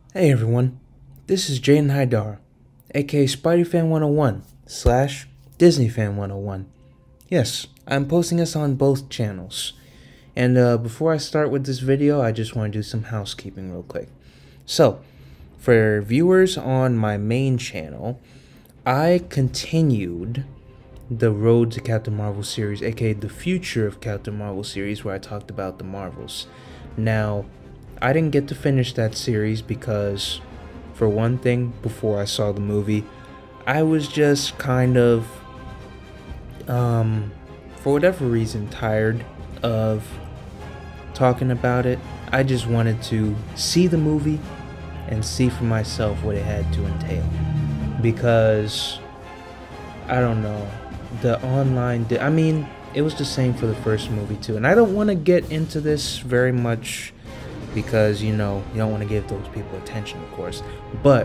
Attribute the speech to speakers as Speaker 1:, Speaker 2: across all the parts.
Speaker 1: Hey everyone, this is Jaden Haidar, aka SpideyFan101 slash DisneyFan101. Yes, I'm posting this on both channels. And before I start with this video, I just want to do some housekeeping real quick. So, for viewers on my main channel, I continued the Road to Captain Marvel series, aka the Future of Captain Marvel series, where I talked about the Marvels. Now, I didn't get to finish that series because, for one thing, before I saw the movie, I was just kind of, for whatever reason, tired of talking about it. I just wanted to see the movie and see for myself what it had to entail. Because, I don't know, the online, I mean, it was the same for the first movie too. And I don't want to get into this very much because, you don't want to give those people attention, of course. But,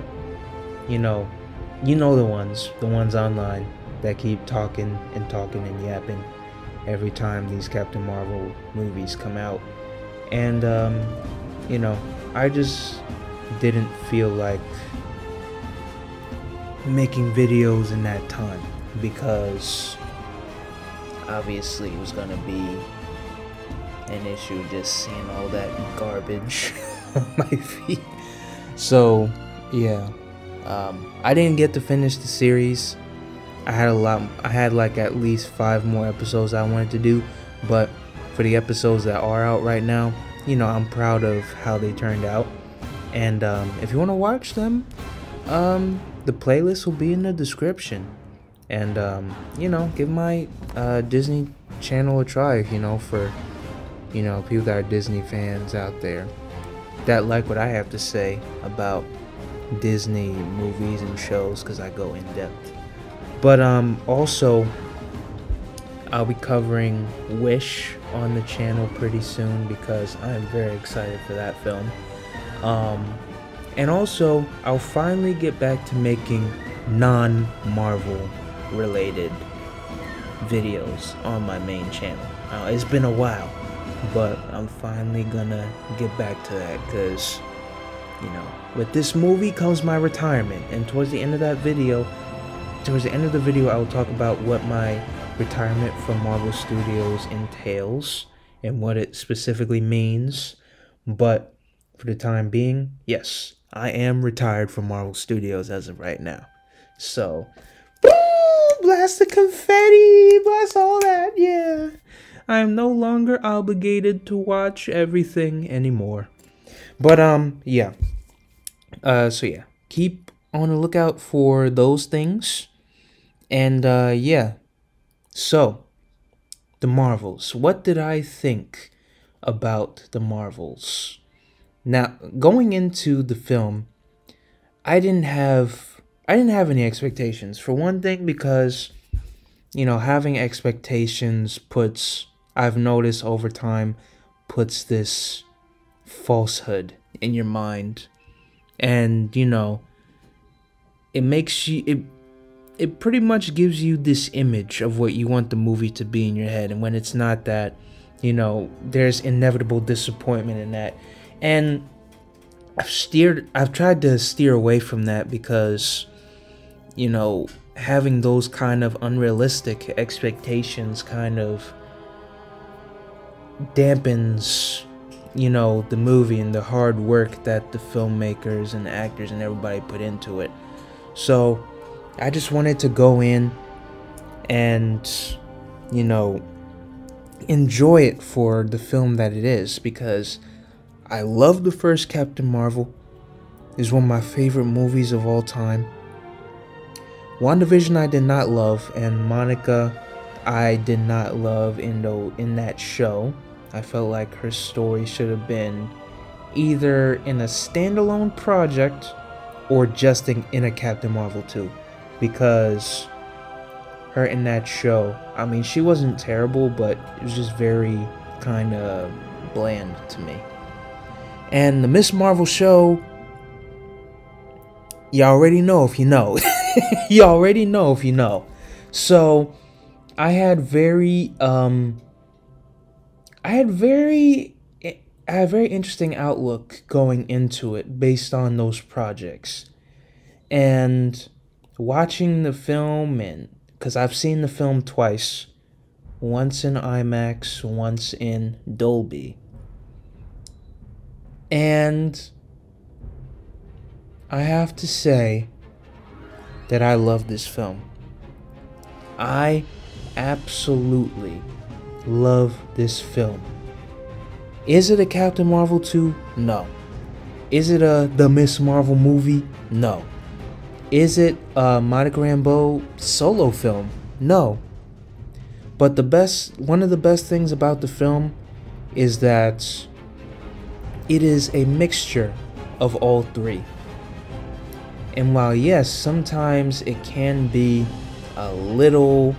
Speaker 1: the ones online that keep talking and yapping every time these Captain Marvel movies come out. And, I just didn't feel like making videos in that time because obviously it was gonna be an issue just seeing all that garbage on my feed. So yeah, I didn't get to finish the series. I had like at least 5 more episodes I wanted to do, but for the episodes that are out right now, I'm proud of how they turned out. And if you want to watch them, the playlist will be in the description. And give my Disney channel a try, for people that are Disney fans out there that like what I have to say about Disney movies and shows, because I go in depth. But also, I'll be covering Wish on the channel pretty soon because I am very excited for that film. And also, I'll finally get back to making non-Marvel related videos on my main channel. It's been a while, but I'm finally gonna get back to that because, with this movie comes my retirement. And towards the end of the video, I will talk about what my retirement from Marvel Studios entails and what it specifically means. But for the time being, yes, I am retired from Marvel Studios as of right now. So, blast the confetti, blast all that, yeah. I am no longer obligated to watch everything anymore. But, yeah. So yeah, keep on the lookout for those things. And, yeah. So, the Marvels. What did I think about the Marvels? Now, going into the film, I didn't have any expectations. For one thing, because, having expectations I've noticed over time, puts this falsehood in your mind. And, it makes you, it pretty much gives you this image of what you want the movie to be in your head. And when it's not that, there's inevitable disappointment in that. And I've tried to steer away from that because, having those kind of unrealistic expectations kind of dampens, the movie and the hard work that the filmmakers and the actors and everybody put into it. So I just wanted to go in and, enjoy it for the film that it is, because I love the first Captain Marvel. It's one of my favorite movies of all time. WandaVision I did not love, and Monica I did not love in that show. I felt like her story should have been either in a standalone project or just in a Captain Marvel 2. Because her in that show, I mean, she wasn't terrible, but it was just very kind of bland to me. And the Miss Marvel show, you already know if you know. You already know if you know. So I had very I had a very interesting outlook going into it based on those projects. And watching the film, and because I've seen the film twice, once in IMAX, once in Dolby. And I have to say that I love this film. I absolutely love this film. Is it a Captain Marvel 2? No. Is it a The Miss Marvel movie? No. Is it a Monica Rambeau solo film? No. But one of the best things about the film is that it is a mixture of all three. And while yes, sometimes it can be a little,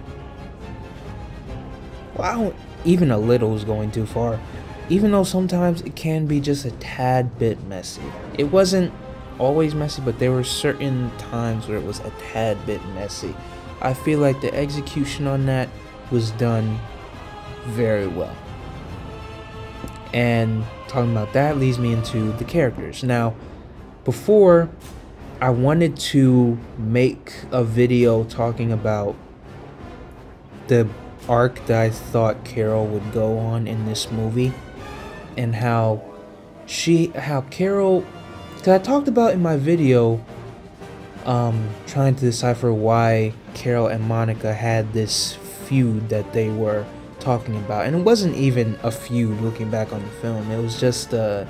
Speaker 1: well, even a little is going too far. Even though sometimes it can be just a tad bit messy. It wasn't always messy, but there were certain times where it was a tad bit messy. I feel like the execution on that was done very well. And talking about that leads me into the characters. Now, before, I wanted to make a video talking about the arc that I thought Carol would go on in this movie, and how Carol, because I talked about in my video trying to decipher why Carol and Monica had this feud that they were talking about, and it wasn't even a feud looking back on the film. It was just a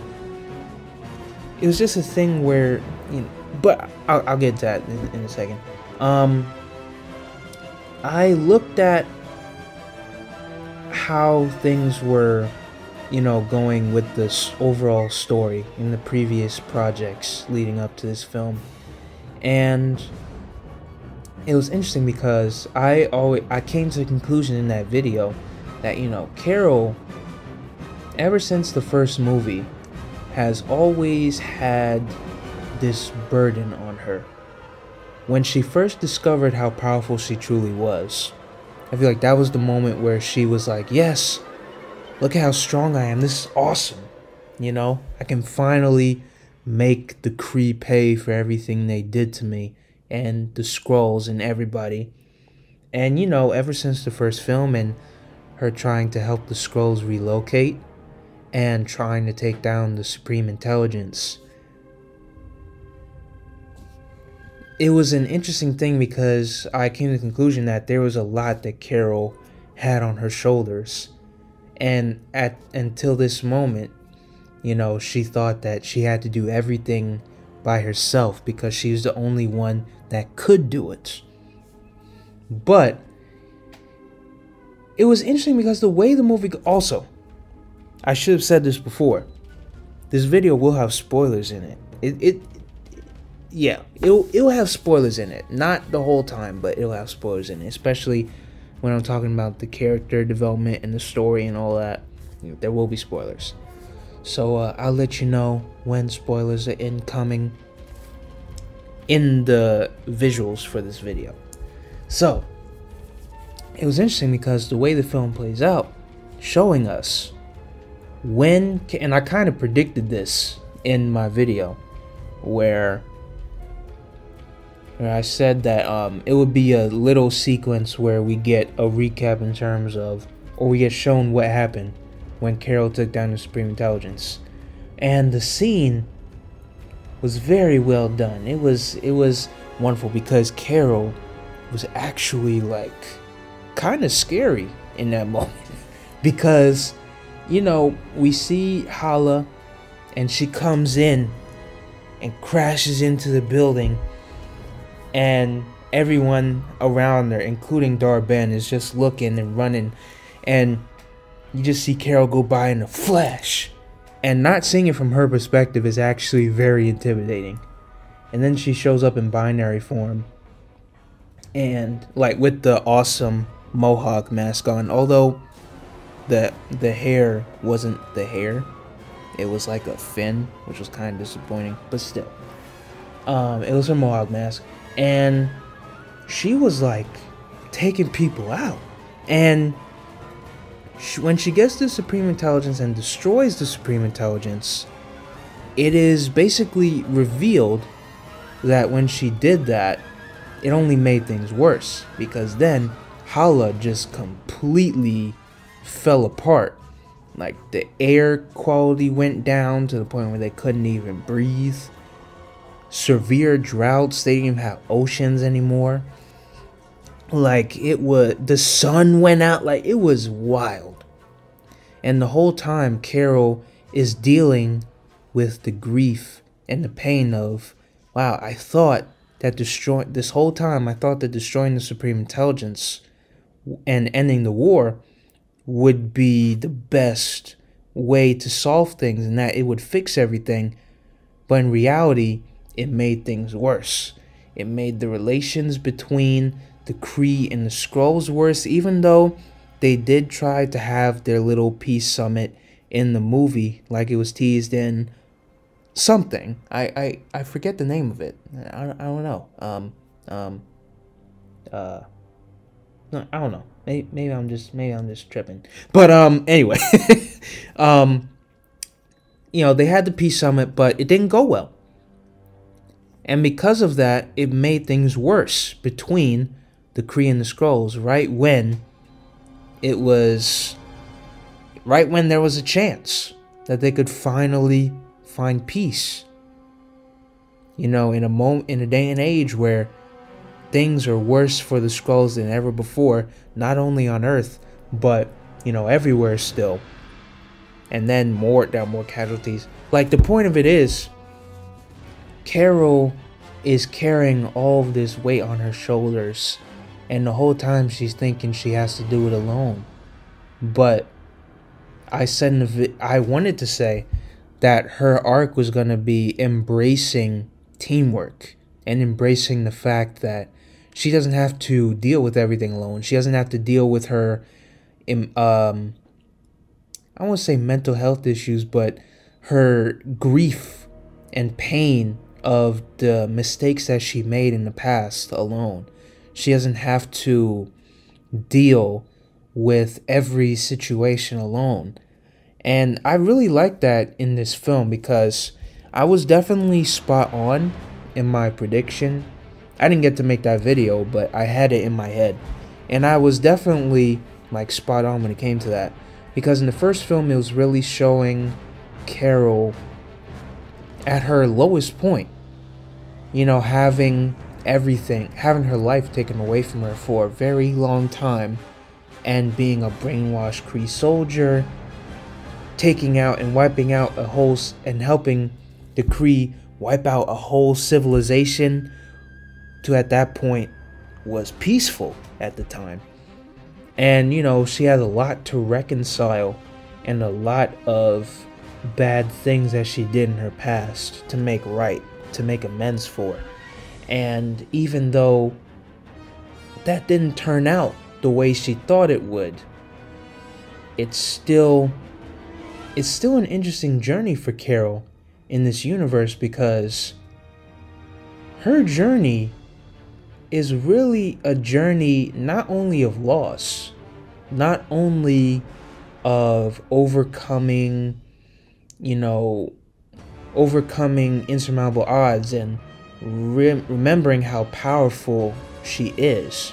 Speaker 1: thing where, you know, but I'll get to that in a second. I looked at how things were, you know, going with this overall story in the previous projects leading up to this film, and it was interesting because I came to the conclusion in that video that, you know, Carol, ever since the first movie, has always had this burden on her. When she first discovered how powerful she truly was, I feel like that was the moment where she was like, yes, look at how strong I am. This is awesome. You know, I can finally make the Kree pay for everything they did to me, and the Skrulls and everybody. And, you know, ever since the first film and her trying to help the Skrulls relocate and trying to take down the Supreme Intelligence, it was an interesting thing because I came to the conclusion that there was a lot that Carol had on her shoulders. And until this moment, you know, she thought that she had to do everything by herself because she was the only one that could do it. But it was interesting because the way the movie... Also, I should have said this before. This video will have spoilers in it. It'll have spoilers in it. Not the whole time, but it'll have spoilers in it. Especially when I'm talking about the character development and the story and all that. There will be spoilers. So I'll let you know when spoilers are incoming in the visuals for this video. So, it was interesting because the way the film plays out, showing us when, and I kind of predicted this in my video, where I said that it would be a little sequence where we get a recap in terms of, or we get shown what happened when Carol took down the Supreme Intelligence. And the scene was very well done. It was wonderful because Carol was actually like kind of scary in that moment. Because, you know, we see Hala and she comes in and crashes into the building, and everyone around her, including Dar-Benn, is just looking and running, and you just see Carol go by in a flash. And not seeing it from her perspective is actually very intimidating. And then she shows up in binary form, and like with the awesome mohawk mask on, although the hair wasn't the hair, it was like a fin, which was kind of disappointing, but still, it was her mohawk mask, and she was like taking people out. And when she gets the Supreme Intelligence and destroys the Supreme Intelligence, it is basically revealed that when she did that, it only made things worse, because then Hala just completely fell apart. Like, the air quality went down to the point where they couldn't even breathe. Severe droughts, they didn't even have oceans anymore. Like, the sun went out, like, it was wild. And the whole time, Carol is dealing with the grief and the pain of, wow, I thought that this whole time, I thought that destroying the Supreme Intelligence and ending the war would be the best way to solve things and that it would fix everything. But in reality, it made things worse. It made the relations between the Kree and the Skrulls worse, even though they did try to have their little peace summit in the movie, like it was teased in something. I forget the name of it. I don't know. No, I don't know. Maybe I'm just tripping. But anyway, you know, they had the peace summit, but it didn't go well. And because of that, it made things worse between the Kree and the Skrulls right when there was a chance that they could finally find peace. You know, in a day and age where things are worse for the Skrulls than ever before, not only on Earth, but, you know, everywhere still. And then there are more casualties. Like, the point of it is, Carol is carrying all of this weight on her shoulders, and the whole time she's thinking she has to do it alone. But I wanted to say that her arc was going to be embracing teamwork and embracing the fact that she doesn't have to deal with everything alone. She doesn't have to deal with her I won't say mental health issues, but her grief and pain of the mistakes that she made in the past alone. She doesn't have to deal with every situation alone. And I really like that in this film, because I was definitely spot on in my prediction. I didn't get to make that video, but I had it in my head. And I was definitely like spot on when it came to that. Because in the first film, it was really showing Carol at her lowest point. You know, having her life taken away from her for a very long time, and being a brainwashed Kree soldier, taking out and wiping out and helping the Kree wipe out a whole civilization, to at that point was peaceful at the time. And, you know, she has a lot to reconcile and a lot of bad things that she did in her past to make right, to make amends for. And even though that didn't turn out the way she thought it would, it's still an interesting journey for Carol in this universe, because her journey is really a journey not only of loss, not only of overcoming insurmountable odds and remembering how powerful she is.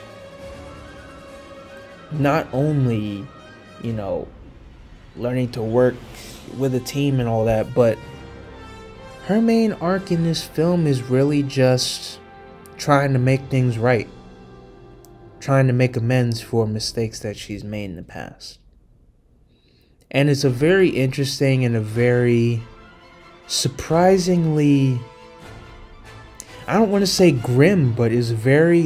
Speaker 1: Not only, you know, learning to work with a team and all that, but her main arc in this film is really just trying to make things right. Trying to make amends for mistakes that she's made in the past. And it's a very interesting and a very surprisingly, I don't want to say grim, but it's a very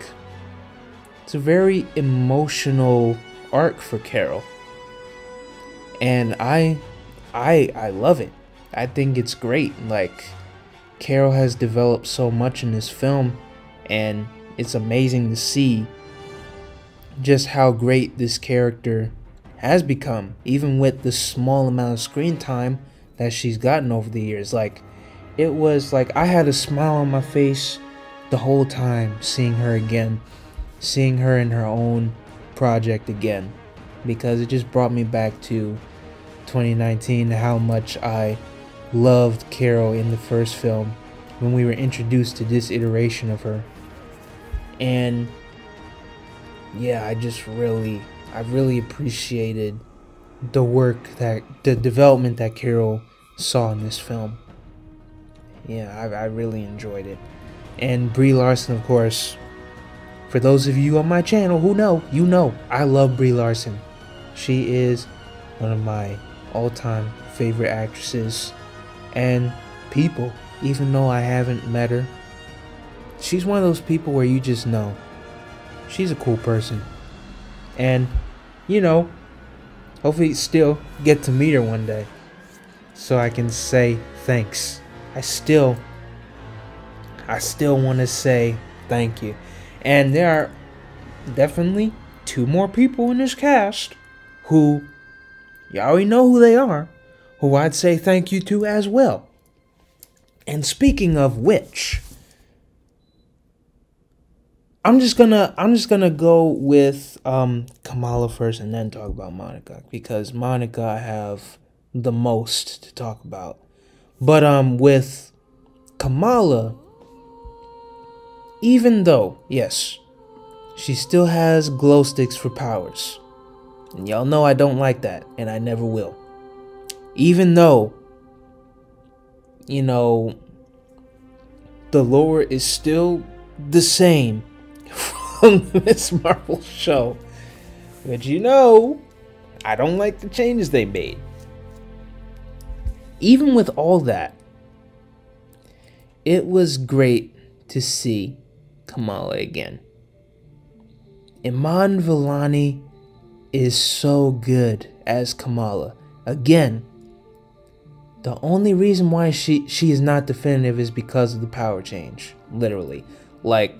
Speaker 1: emotional arc for Carol. And I love it. I think it's great. Like, Carol has developed so much in this film, and it's amazing to see just how great this character has become, even with the small amount of screen time that she's gotten over the years. Like, it was like I had a smile on my face the whole time seeing her again, seeing her in her own project again. because it just brought me back to 2019, how much I loved Carol in the first film when we were introduced to this iteration of her. And yeah, I really appreciated the development that Carol saw in this film. Yeah, I really enjoyed it. And Brie Larson, of course, for those of you on my channel who know, you know, I love Brie Larson. She is one of my all-time favorite actresses and people, even though I haven't met her. She's one of those people where you just know she's a cool person. And, you know, hopefully still get to meet her one day so I can say thanks. I still want to say thank you. And there are definitely 2 more people in this cast who, you already know who they are, who I'd say thank you to as well. And speaking of which, I'm just gonna go with Kamala first and then talk about Monica, because Monica I have the most to talk about. But with Kamala, even though, yes, she still has glow sticks for powers, and y'all know I don't like that, and I never will. Even though, you know, the lore is still the same from the Ms. Marvel show, but you know, I don't like the changes they made. Even with all that, it was great to see Kamala again. Iman Vellani is so good as Kamala. Again, the only reason why she is not definitive is because of the power change. Literally. Like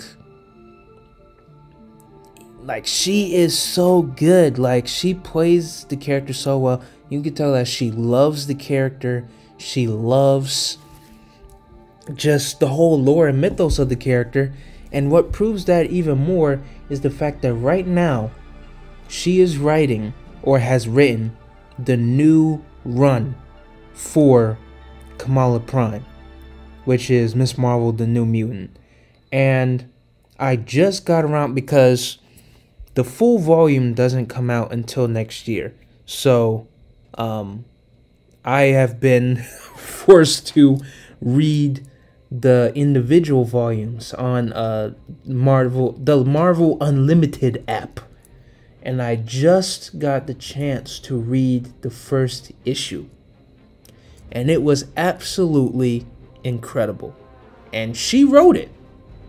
Speaker 1: she is so good. Like, she plays the character so well. You can tell that she loves the character. She loves just the whole lore and mythos of the character. And what proves that even more is the fact that right now she is writing, or has written, the new run for Kamala Prime, which is Ms. Marvel the New Mutant. And I just got around, because the full volume doesn't come out until next year. So I have been forced to read the individual volumes on the Marvel Unlimited app, and I just got the chance to read the first issue, and it was absolutely incredible. And she wrote it,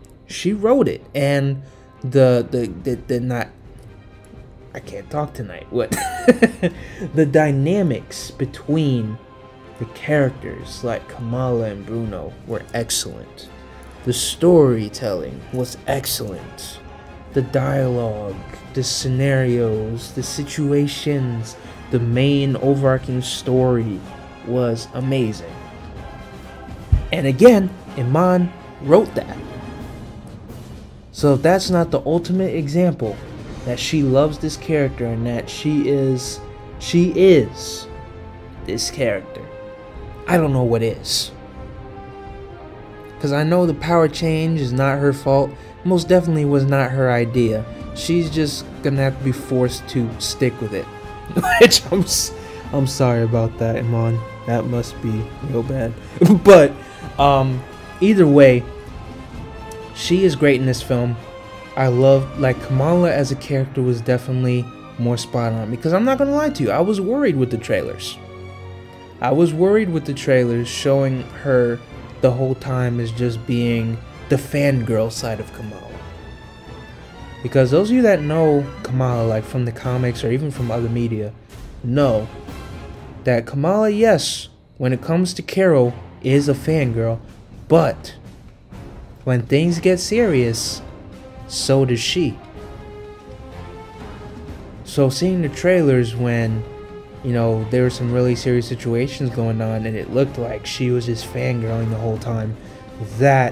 Speaker 1: and the not, I can't talk tonight. What? The dynamics between the characters like Kamala and Bruno were excellent. The storytelling was excellent. The dialogue, the scenarios, the situations, the main overarching story was amazing. And again, Iman wrote that. So if that's not the ultimate example that she loves this character and that she is this character, I don't know what is. Because I know the power change is not her fault. Most definitely was not her idea. She's just gonna have to be forced to stick with it. Which I'm sorry about that, Iman. That must be real bad. But either way, she is great in this film. I love, like, Kamala as a character was definitely more spot on. Because I'm not gonna lie to you, I was worried with the trailers. I was worried with the trailers showing her the whole time as just being the fangirl side of Kamala. Because those of you that know Kamala, like from the comics or even from other media, know that Kamala, yes, when it comes to Carol, is a fangirl, but when things get serious, so does she. So seeing the trailers when, you know, there were some really serious situations going on and it looked like she was just fangirling the whole time, that,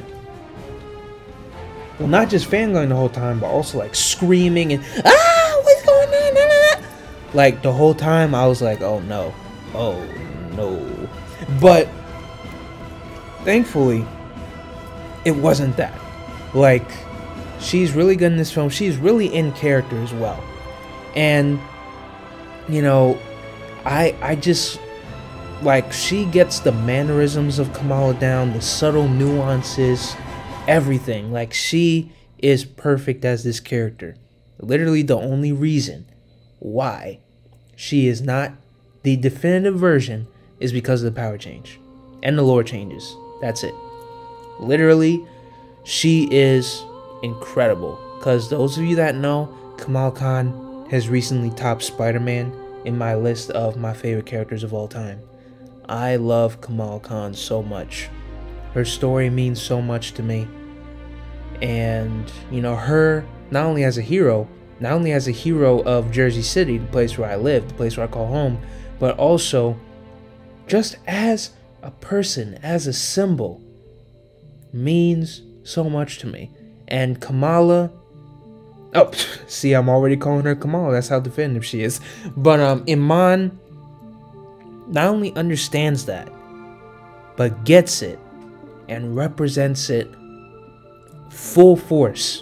Speaker 1: well, not just fangirling the whole time, but also like screaming and, ah, what's going on? Like, the whole time I was like, oh no, oh no. But thankfully, it wasn't that. Like, she's really good in this film. She's really in character as well. And, you know, I just, like, she gets the mannerisms of Kamala down, the subtle nuances, everything. Like, she is perfect as this character. Literally the only reason why she is not the definitive version is because of the power change and the lore changes. That's it. Literally, she is incredible. Because those of you that know, Kamala Khan has recently topped Spider-Man in my list of my favorite characters of all time. I love Kamala Khan so much. Her story means so much to me. And, you know, her, not only as a hero of Jersey City, the place where I live, the place where I call home, but also just as a person, as a symbol, means so much to me. And Kamala, oh, see, I'm already calling her Kamala. That's how definitive she is. But Iman not only understands that, but gets it and represents it full force.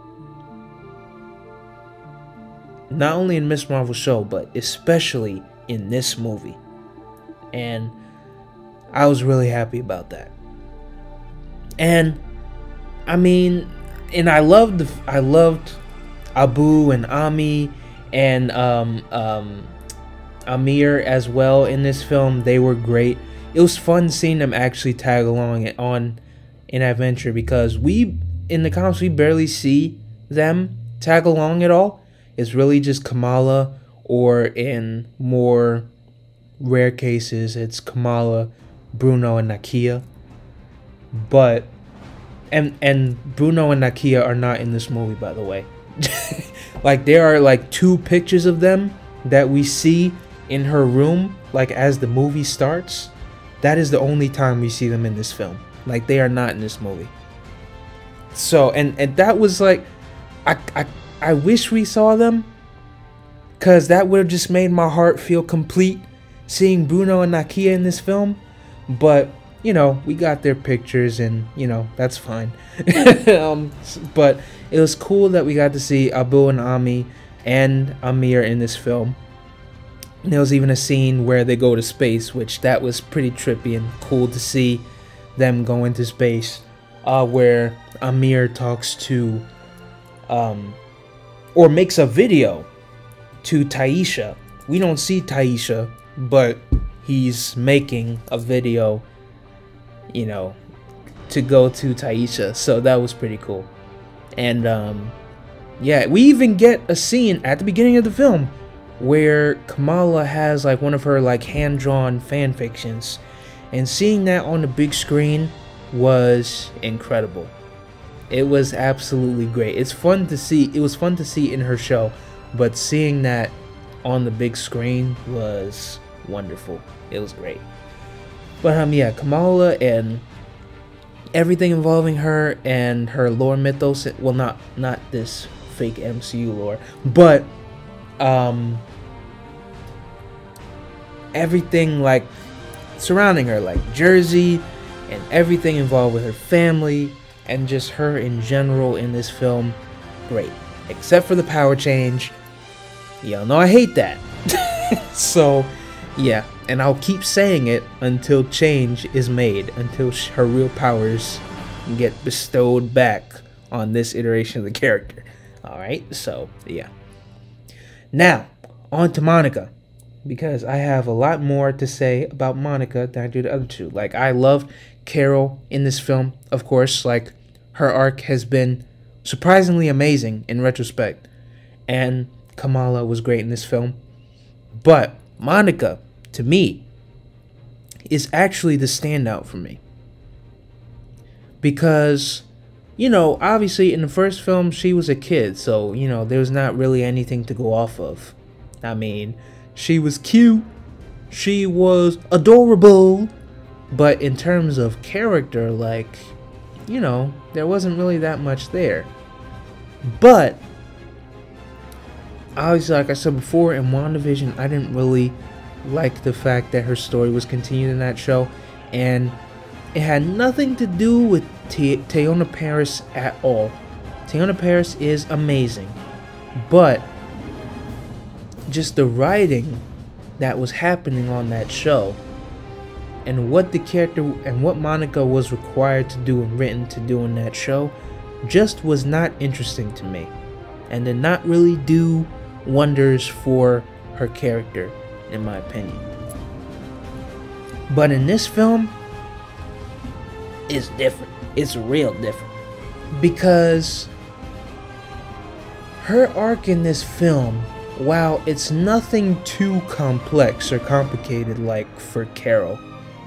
Speaker 1: Not only in Ms. Marvel's show, but especially in this movie. And I was really happy about that. And I mean, and I loved Abu and Ami and Amir as well in this film. They were great. It was fun seeing them actually tag along on an adventure, because we in the comics we barely see them tag along at all. It's really just Kamala, or in more rare cases it's Kamala, Bruno, and Nakia. But and Bruno and Nakia are not in this movie, by the way. Like, there are like 2 pictures of them that we see in her room, like as the movie starts. That is the only time we see them in this film. Like, they are not in this movie. So and that was like, I wish we saw them, because that would have just made my heart feel complete, seeing Bruno and Nakia in this film. But, you know, we got their pictures, and, you know, that's fine. But it was cool that we got to see Abu and Ami and Amir in this film. And there was even a scene where they go to space, which that was pretty trippy and cool to see them go into space, where Amir talks to, or makes a video to Taisha. We don't see Taisha, but he's making a video, you know, to go to Taisha. So that was pretty cool. And yeah, we even get a scene at the beginning of the film where Kamala has like one of her like hand-drawn fan fictions, and seeing that on the big screen was incredible. It was absolutely great. It's fun to see. It was fun to see in her show, but seeing that on the big screen was wonderful. It was great. But yeah, Kamala and everything involving her and her lore mythos, well, not this fake MCU lore, but everything like surrounding her, like Jersey and everything involved with her family and just her in general in this film, great. Except for the power change. Y'all know I hate that. So yeah, and I'll keep saying it until change is made, until her real powers get bestowed back on this iteration of the character. Alright, so yeah. Now, on to Monica, because I have a lot more to say about Monica than I do the other two. Like, I loved Carol in this film, of course. Like, her arc has been surprisingly amazing in retrospect, and Kamala was great in this film. But Monica, to me, is actually the standout for me, because, you know, obviously in the first film she was a kid, so, you know, there was not really anything to go off of. I mean, she was cute, she was adorable, but in terms of character, like, you know, there wasn't really that much there. But obviously, like I said before, in WandaVision, I didn't really like the fact that her story was continued in that show, and it had nothing to do with Teyonah Parris at all. Teyonah Parris is amazing, but just the writing that was happening on that show, and what the character and what Monica was required to do and written to do in that show, just was not interesting to me, and did not really do wonders for her character, in my opinion. But in this film, it's different. It's real different, because her arc in this film, while it's nothing too complex or complicated like for Carol,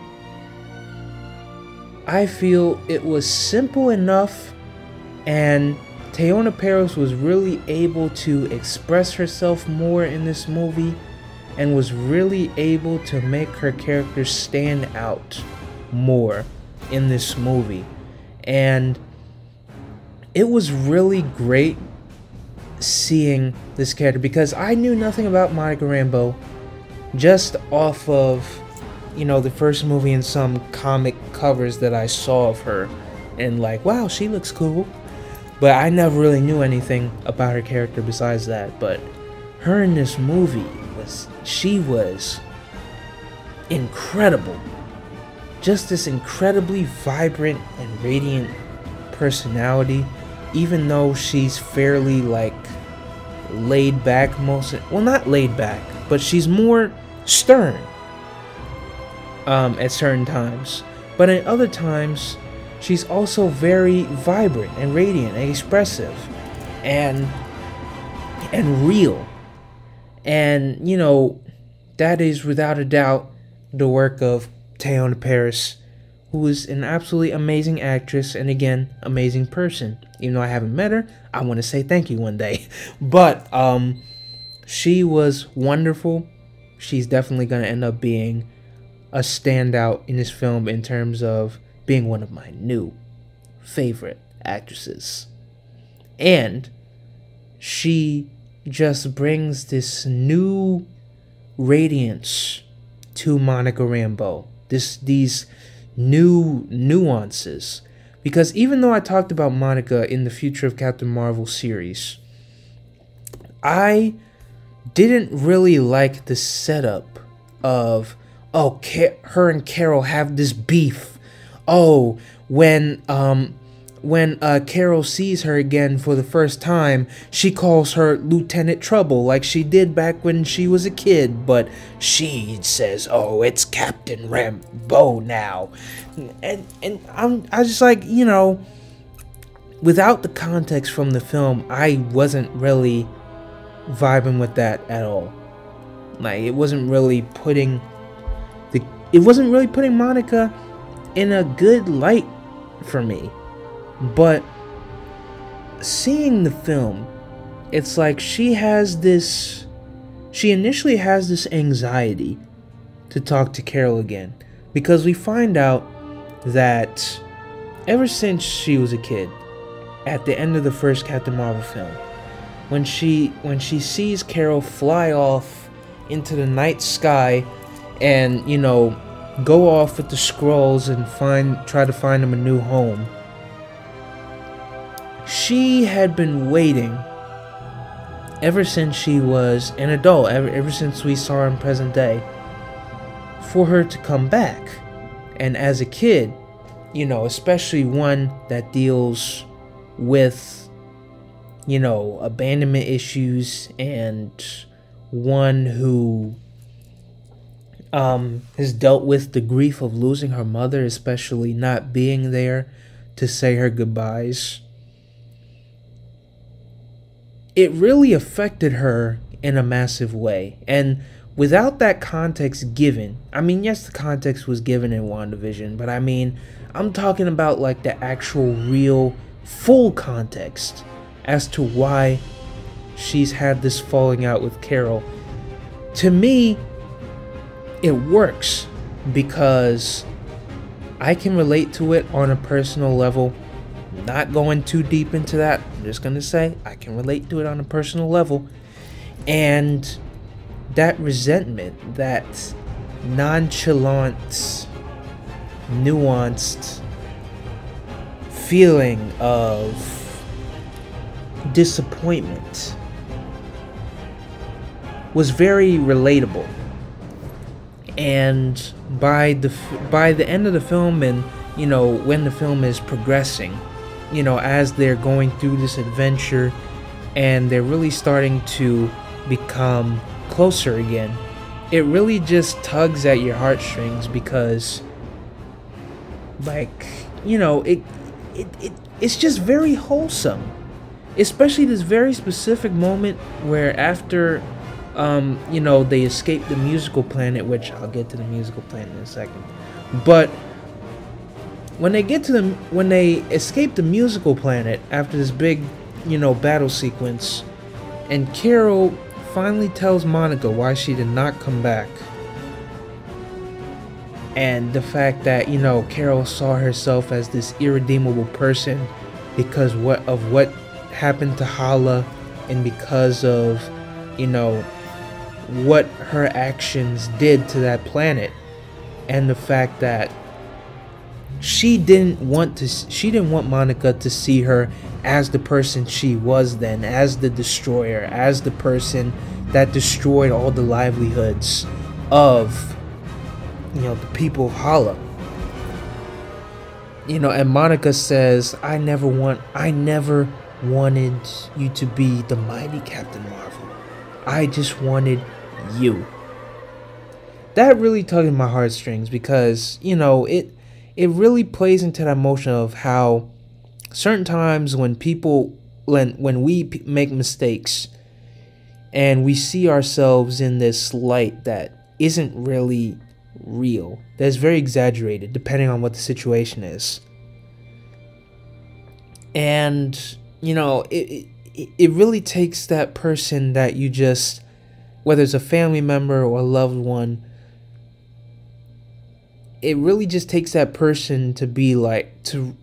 Speaker 1: I feel it was simple enough, and Teyonah Parris was really able to express herself more in this movie, and was really able to make her character stand out more in this movie. And it was really great seeing this character, because I knew nothing about Monica Rambeau, just off of, you know, the first movie and some comic covers that I saw of her, and like, wow, she looks cool. But I never really knew anything about her character besides that. But her in this movie she was incredible. Just this incredibly vibrant and radiant personality, even though she's fairly like laid back well, not laid back, but she's more stern at certain times. But at other times, she's also very vibrant and radiant and expressive and real. And, you know, that is without a doubt the work of Teyonah Parris, who is an absolutely amazing actress and, again, amazing person. Even though I haven't met her, I want to say thank you one day. But she was wonderful. She's definitely going to end up being a standout in this film in terms of being one of my new favorite actresses. And she just brings this new radiance to Monica Rambeau. These new nuances. Because even though I talked about Monica in the Future of Captain Marvel series, I didn't really like the setup of, oh, her and Carol have this beef. Oh, when Carol sees her again for the first time, she calls her Lieutenant Trouble like she did back when she was a kid, but she says, oh, it's Captain Rambeau now. And I was just like, you know, without the context from the film, I wasn't really vibing with that at all. Like, it wasn't really putting Monica in a good light for me. But seeing the film, it's like she initially has this anxiety to talk to Carol again, because we find out that ever since she was a kid, at the end of the first Captain Marvel film, when she sees Carol fly off into the night sky and, you know, go off with the Skrulls and try to find them a new home, she had been waiting ever since she was an adult, ever since we saw her in present day, for her to come back. And as a kid, you know, especially one that deals with, you know, abandonment issues, and one who has dealt with the grief of losing her mother, especially not being there to say her goodbyes, it really affected her in a massive way. And without that context given, I mean, yes, the context was given in WandaVision, but I mean, I'm talking about like the actual real full context as to why she's had this falling out with Carol. To me, it works because I can relate to it on a personal level. Not going too deep into that, I'm just gonna say I can relate to it on a personal level. And that resentment, that nonchalant, nuanced feeling of disappointment was very relatable. And by the end of the film, and you know, when the film is progressing, you know, as they're going through this adventure and they're really starting to become closer again, it really just tugs at your heartstrings, because like, you know, it's just very wholesome, especially this very specific moment where after you know, they escape the musical planet, which I'll get to the musical planet in a second. But when they escape the musical planet after this big, you know, battle sequence, and Carol finally tells Monica why she did not come back, and the fact that, you know, Carol saw herself as this irredeemable person because of what happened to Hala, and because of, you know, what her actions did to that planet, and the fact that she didn't want Monica to see her as the person she was then, as the destroyer, as the person that destroyed all the livelihoods of, you know, the people of Hala. You know, and Monica says, I never wanted you to be the mighty Captain Marvel. I just wanted you. That really tugged at my heartstrings, because, you know, it really plays into that emotion of how certain times when we make mistakes and we see ourselves in this light that isn't really real, that's very exaggerated depending on what the situation is. And, you know, it really takes that person that you just, whether it's a family member or a loved one, it really just takes that person to be like,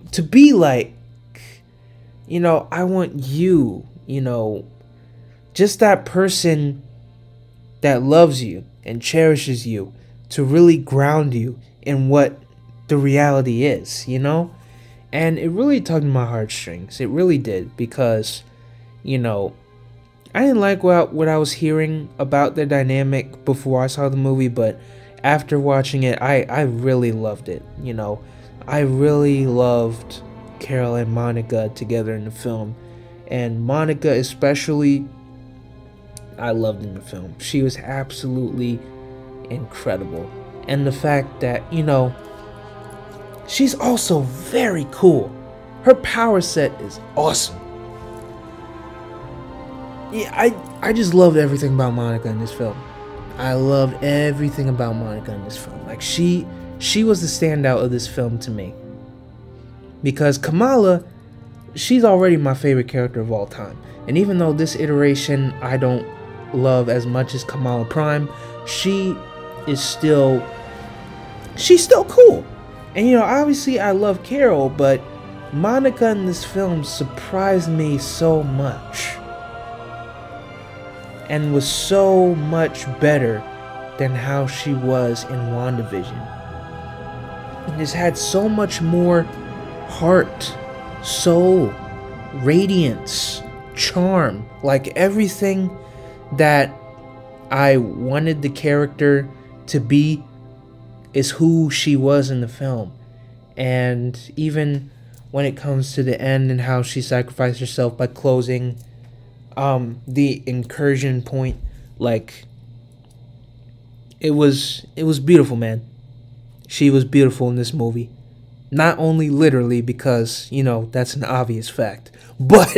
Speaker 1: you know, I want you, you know, just that person that loves you and cherishes you, to really ground you in what the reality is, you know? And it really tugged my heartstrings. It really did, because, you know, I didn't like what I was hearing about their dynamic before I saw the movie, but after watching it, I really loved it, you know? I really loved Carol and Monica together in the film. And Monica especially, I loved in the film. She was absolutely incredible. And the fact that, you know, she's also very cool. Her power set is awesome. Yeah, I just loved everything about Monica in this film. I loved everything about Monica in this film. Like, she was the standout of this film to me. Because Kamala, she's already my favorite character of all time. And even though this iteration I don't love as much as Kamala Prime, she's still cool. And, you know, obviously I love Carol, but Monica in this film surprised me so much, and was so much better than how she was in WandaVision. And just had so much more heart, soul, radiance, charm, like everything that I wanted the character to be is who she was in the film. And even when it comes to the end and how she sacrificed herself by closing the incursion point, like, it was beautiful, man. She was beautiful in this movie. Not only literally, because, you know, that's an obvious fact, but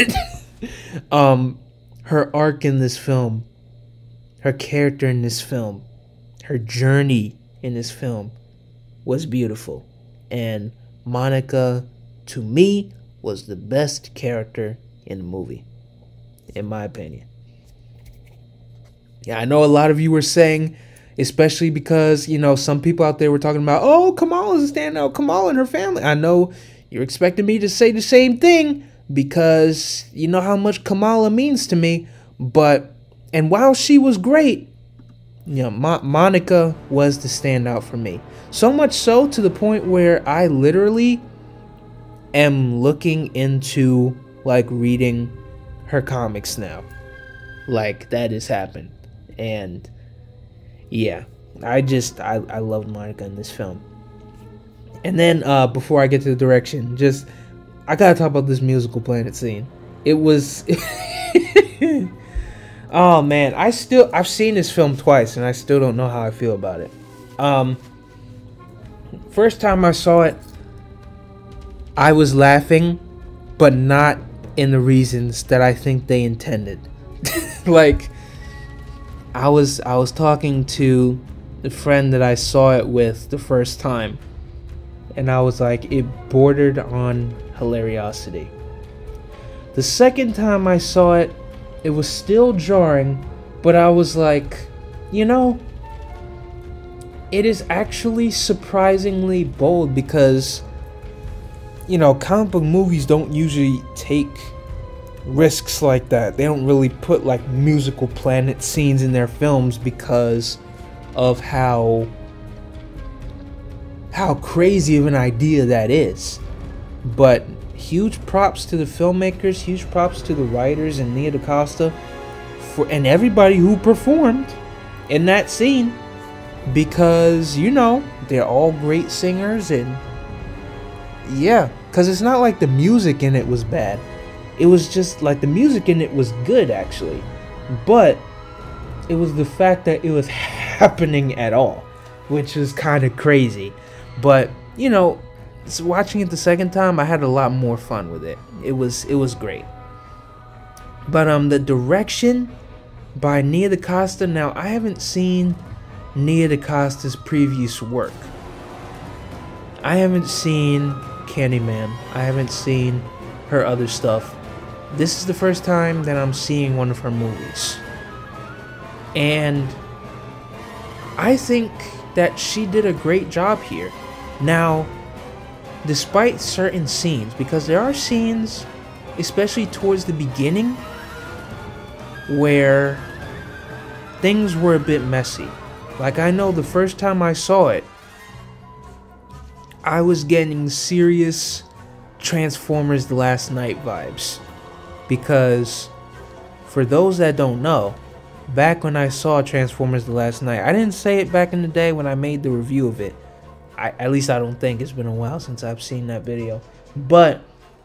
Speaker 1: her arc in this film, her character in this film, her journey in this film was beautiful. And Monica, to me, was the best character in the movie, in my opinion. Yeah, I know a lot of you were saying, especially because, you know, some people out there were talking about, oh, Kamala's a standout, Kamala and her family. I know you're expecting me to say the same thing, because you know how much Kamala means to me, but And while she was great, you know, Monica was the standout for me. So much so to the point where I literally am looking into like reading her comics now. Like, that has happened. And yeah, I loved Monica in this film. And then before I get to the direction, I gotta talk about this musical planet scene. It was oh man, I've seen this film twice and I still don't know how I feel about it. First time I saw it, I was laughing, but not in the reasons that I think they intended. Like, I was talking to the friend that I saw it with the first time, and I was like, it bordered on hilariosity. The second time I saw it, it was still jarring, but I was like, you know, it is actually surprisingly bold because, you know, comic book movies don't usually take risks like that. They don't really put like musical planet scenes in their films because of how crazy of an idea that is. But huge props to the filmmakers, huge props to the writers and Nia DaCosta and everybody who performed in that scene, because, you know, they're all great singers. And yeah, because it's not like the music in it was bad. It was just like the music in it was good actually, but it was the fact that it was happening at all, which was kind of crazy. But, you know, watching it the second time, I had a lot more fun with it. It was great. But the direction by Nia DaCosta. Now, I haven't seen Nia DaCosta's previous work. I haven't seen Candyman. I haven't seen her other stuff. This is the first time that I'm seeing one of her movies. And I think that she did a great job here. Now, despite certain scenes, because there are scenes, especially towards the beginning, where things were a bit messy. Like, I know the first time I saw it, I was getting serious Transformers The Last Night vibes. Because, for those that don't know, back when I saw Transformers The Last Night, I didn't say it back in the day when I made the review of it. At least I don't think. It's been a while since I've seen that video. But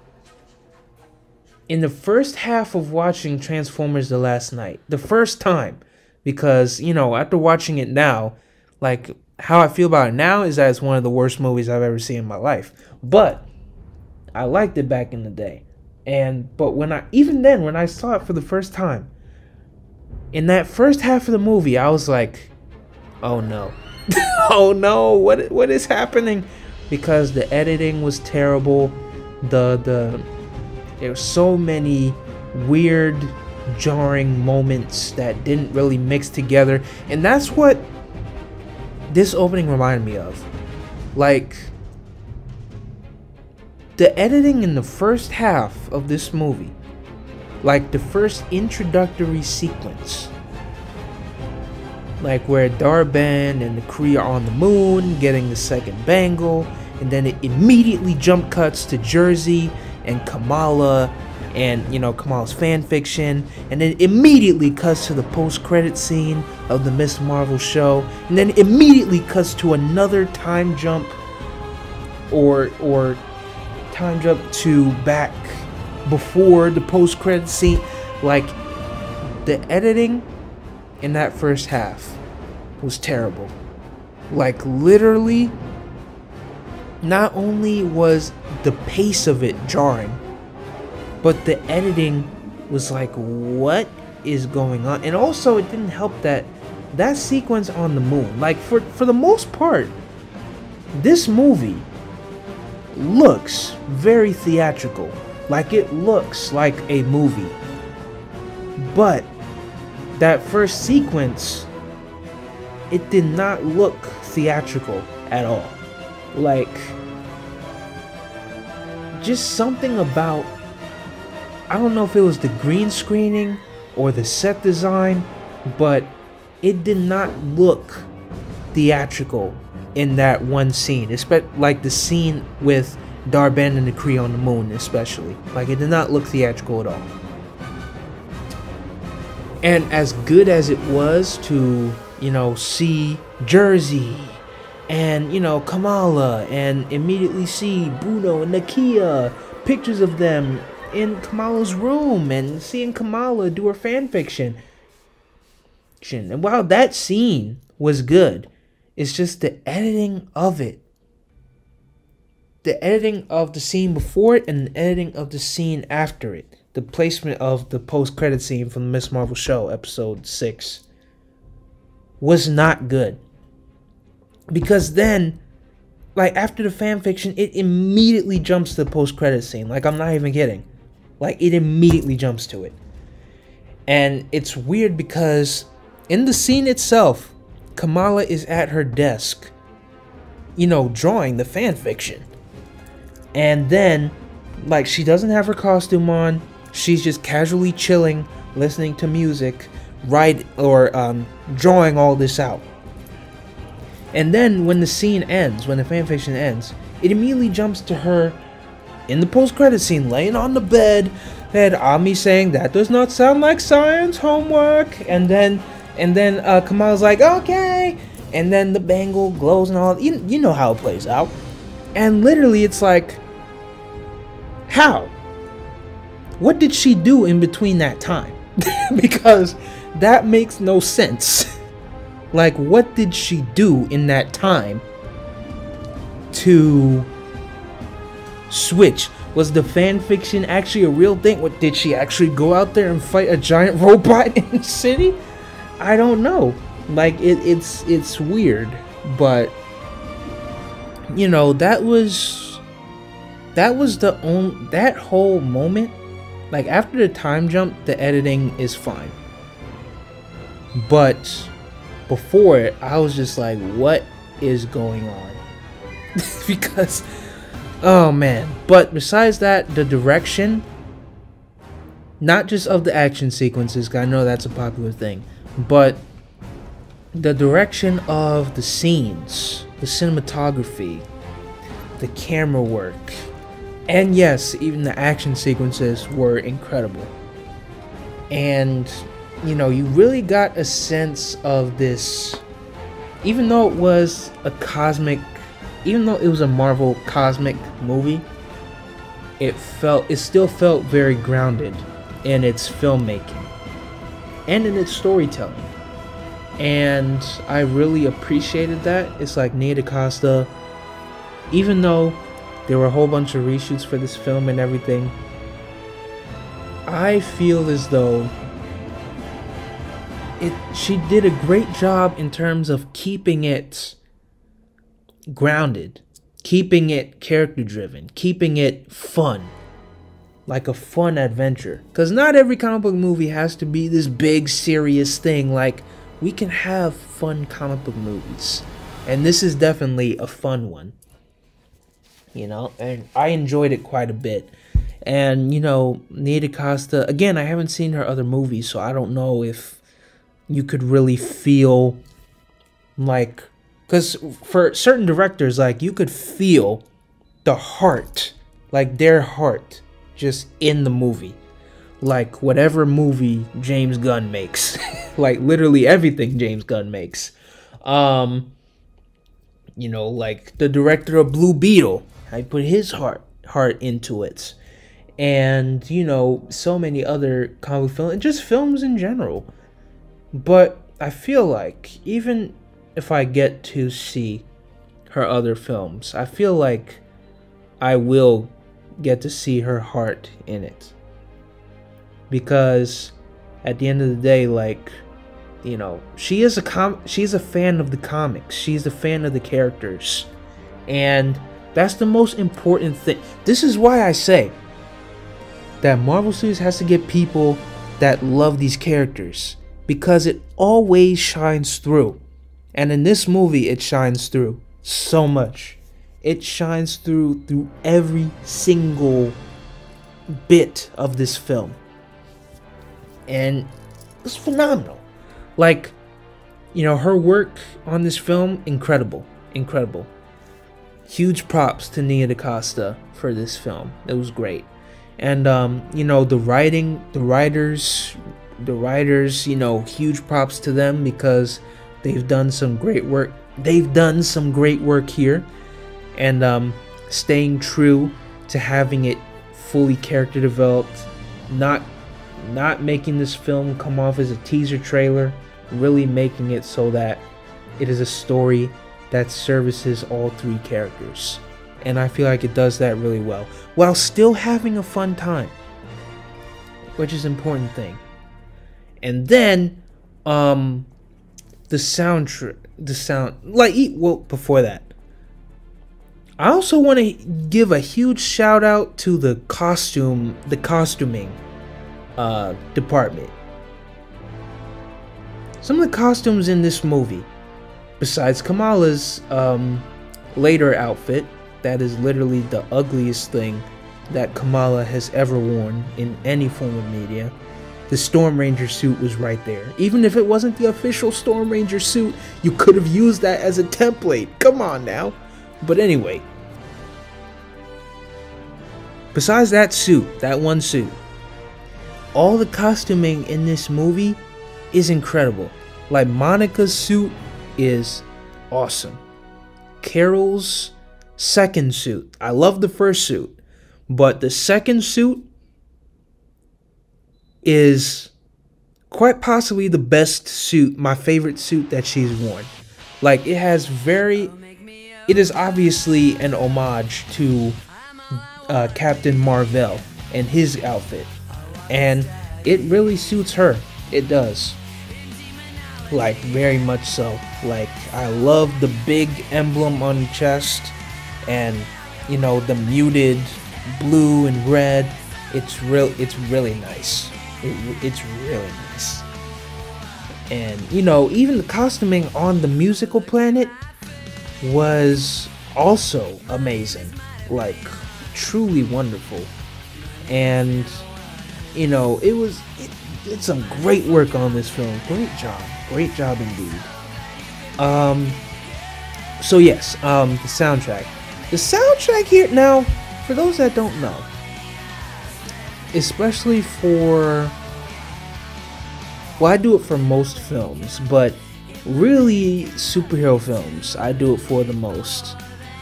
Speaker 1: in the first half of watching Transformers The Last Night, the first time, because, you know, after watching it now, like, how I feel about it now is that it's one of the worst movies I've ever seen in my life. But I liked it back in the day. But even then, when I saw it for the first time, in that first half of the movie, I was like, oh no. Oh no, what is happening? Because the editing was terrible. There were so many weird, jarring moments that didn't really mix together. And that's what this opening reminded me of. Like, the editing in the first half of this movie, like the first introductory sequence, like where Dar-Benn and the Kree are on the moon getting the second bangle, and then it immediately jump cuts to Jersey and Kamala and, you know, Kamala's fan fiction, and then immediately cuts to the post-credit scene of the Ms. Marvel show, and then immediately cuts to another time jump or time jump to back before the post-credit scene. Like, the editing in that first half was terrible. Like, literally, not only was the pace of it jarring, but the editing was like, what is going on? And also, it didn't help that sequence on the moon, like, for the most part, this movie looks very theatrical. Like, it looks like a movie. But that first sequence, it did not look theatrical at all. Like, just something about, I don't know if it was the green screening or the set design, but it did not look theatrical in that one scene, especially like the scene with Dar-Benn and the Kree on the moon, especially. Like, it did not look theatrical at all. And as good as it was to, you know, see Jersey and, you know, Kamala, and immediately see Bruno and Nakia, pictures of them in Kamala's room, and seeing Kamala do her fan fiction. And while that scene was good, it's just the editing of it. The editing of the scene before it and the editing of the scene after it. The placement of the post-credit scene from the Ms. Marvel show, episode 6, was not good. Because then, like, after the fan fiction, it immediately jumps to the post-credit scene. Like, I'm not even kidding. Like, it immediately jumps to it. And it's weird because in the scene itself, Kamala is at her desk, you know, drawing the fan fiction. And then, like, she doesn't have her costume on. She's just casually chilling, listening to music, drawing all this out. And then when the scene ends, when the fan fiction ends, it immediately jumps to her in the post-credit scene, laying on the bed, and Ami saying, "That does not sound like science homework." And then Kamala's like, "Okay." And then the bangle glows and all. You know how it plays out. And literally, it's like, how? What did she do in between that time? Because that makes no sense. Like, what did she do in that time to switch? Was the fan fiction actually a real thing? What, did she actually go out there and fight a giant robot in the city? I don't know. Like, it's weird, but you know, that whole moment. Like, after the time jump, the editing is fine, but before it, I was just like, what is going on? Because, oh man. But besides that, the direction, not just of the action sequences, 'cause I know that's a popular thing, but the direction of the scenes, the cinematography, the camera work, and yes, even the action sequences were incredible. And you know, you really got a sense of this, even though it was a Marvel cosmic movie, it still felt very grounded in its filmmaking and in its storytelling. And I really appreciated that. It's like Nia DaCosta, even though there were a whole bunch of reshoots for this film and everything, I feel as though she did a great job in terms of keeping it grounded, keeping it character driven, keeping it fun, like a fun adventure. Because not every comic book movie has to be this big serious thing. Like, we can have fun comic book movies, and this is definitely a fun one, you know, and I enjoyed it quite a bit. And you know, Nia DaCosta, again, I haven't seen her other movies, so I don't know if you could really feel like, because for certain directors, like, you could feel the heart, like their heart just in the movie, like whatever movie James Gunn makes. Like, literally everything James Gunn makes. You know, like the director of Blue Beetle, I put his heart into it. And you know, so many other comic films, and just films in general. But I feel like even if I get to see her other films, I feel like I will get to see her heart in it. Because at the end of the day, like, you know, she's a fan of the comics. She's a fan of the characters. And that's the most important thing. This is why I say that Marvel Studios has to get people that love these characters, because it always shines through. And in this movie, it shines through so much. It shines through every single bit of this film. And was phenomenal. Like, you know, her work on this film, incredible. Huge props to Nia DaCosta for this film. It was great. And you know, the writers, you know, huge props to them because they've done some great work. Here, and staying true to having it fully character developed, not making this film come off as a teaser trailer, really making it so that it is a story that services all three characters. And I feel like it does that really well, while still having a fun time, which is an important thing. And then, the soundtrack, before that, I also want to give a huge shout out to the costuming department. Some of the costumes in this movie, besides Kamala's later outfit, that is literally the ugliest thing that Kamala has ever worn in any form of media. The Storm Ranger suit was right there. Even if it wasn't the official Storm Ranger suit, you could have used that as a template. Come on now. But anyway, besides that suit, that one suit, all the costuming in this movie is incredible. Like, Monica's suit is awesome. Carol's second suit, I love the first suit, but the second suit is quite possibly the best suit, my favorite suit that she's worn. Like, it is obviously an homage to Captain Marvel and his outfit, and it really suits her. It does. Like, very much so. Like, I love the big emblem on the chest, and, you know, the muted blue and red. It's really nice. It's really nice. And, you know, even the costuming on the musical planet was also amazing. Like, truly wonderful. And, you know, it did some great work on this film. Great job indeed. So yes, the soundtrack. The soundtrack here, now, for those that don't know, especially for, well, I do it for most films, but really superhero films, I do it for the most.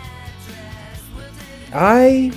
Speaker 1: I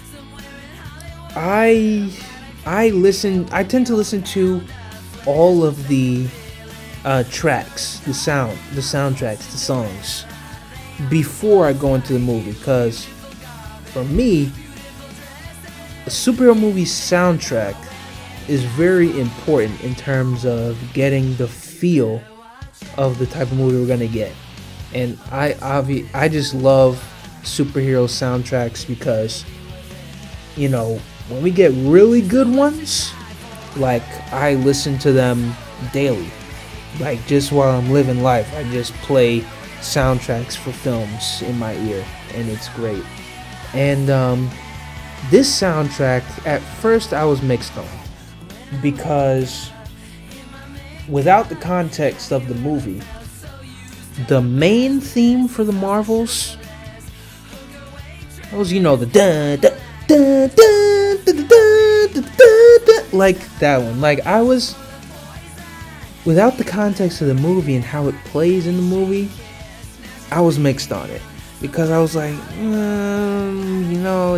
Speaker 1: tend to listen to all of the tracks, the soundtracks, the songs, before I go into the movie, because for me, a superhero movie soundtrack is very important in terms of getting the feel of the type of movie we're gonna get. And I just love superhero soundtracks because, you know, when we get really good ones, like, I listen to them daily. Like, just while I'm living life, I just play soundtracks for films in my ear, and it's great. And this soundtrack, at first I was mixed on, because without the context of the movie, the main theme for the Marvels, that was, you know, the dun dun dun dun dun dun dun dun, like that one. Like, I was, without the context of the movie and how it plays in the movie, I was mixed on it, because I was like, you know,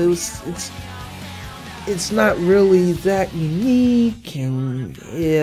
Speaker 1: it's not really that unique, and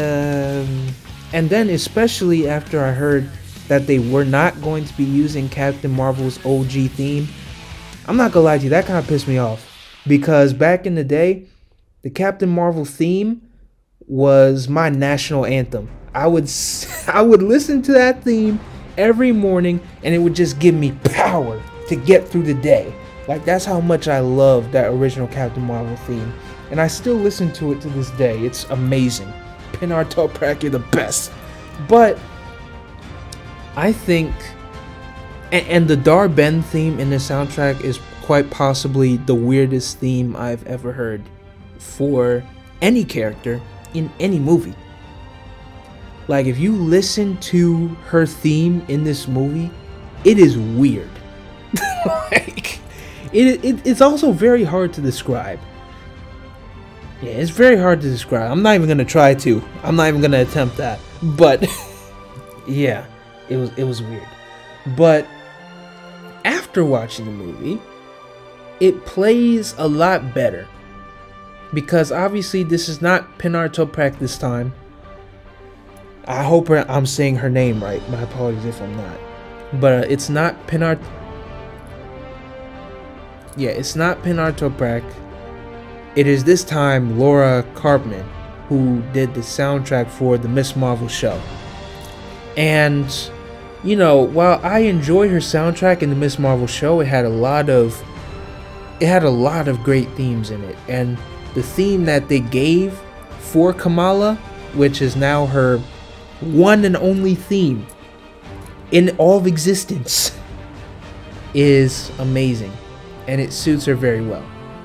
Speaker 1: then especially after I heard that they were not going to be using Captain Marvel's OG theme, I'm not gonna lie to you, that kind of pissed me off, because back in the day, the Captain Marvel theme was my national anthem. I would listen to that theme every morning, and it would just give me power to get through the day. Like, that's how much I love that original Captain Marvel theme, and I still listen to it to this day. It's amazing. Pinar Toprak, you're the best. But I think, and the Dar-Ben theme in the soundtrack is quite possibly the weirdest theme I've ever heard for any character in any movie. Like, if you listen to her theme in this movie, it is weird. Like, it's also very hard to describe. Yeah, it's very hard to describe. I'm not even gonna try to. I'm not even gonna attempt that. But yeah, it was weird. But after watching the movie, it plays a lot better, because obviously this is not Pinar Toprak this time. I hope I'm saying her name right. My apologies if I'm not. But it's not Pinar. Yeah, it's not Pinar Toprak. It is this time Laura Karpman, who did the soundtrack for the Ms. Marvel show. And, you know, while I enjoy her soundtrack in the Ms. Marvel show, it had a lot of great themes in it. And the theme that they gave for Kamala, which is now her one and only theme in all of existence, is amazing, and it suits her very well.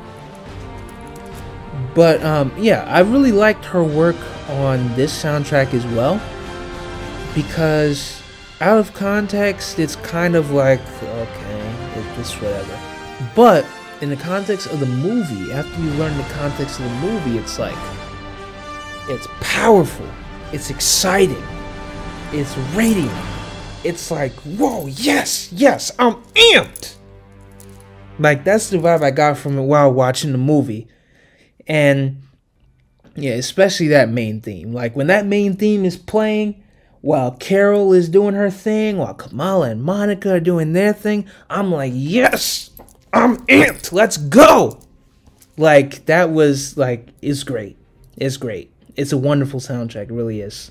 Speaker 1: But yeah, I really liked her work on this soundtrack as well, because out of context it's kind of like, okay, it's whatever. But in the context of the movie, after you learn the context of the movie, it's like, it's powerful, it's exciting, it's radiant. It's like, whoa, yes, I'm amped. Like, that's the vibe I got from it while watching the movie. And yeah, especially that main theme. Like, when that main theme is playing while Carol is doing her thing, while Kamala and Monica are doing their thing, I'm like, yes, I'm amped, let's go. Like, that was like, it's great. It's great. It's a wonderful soundtrack, it really is.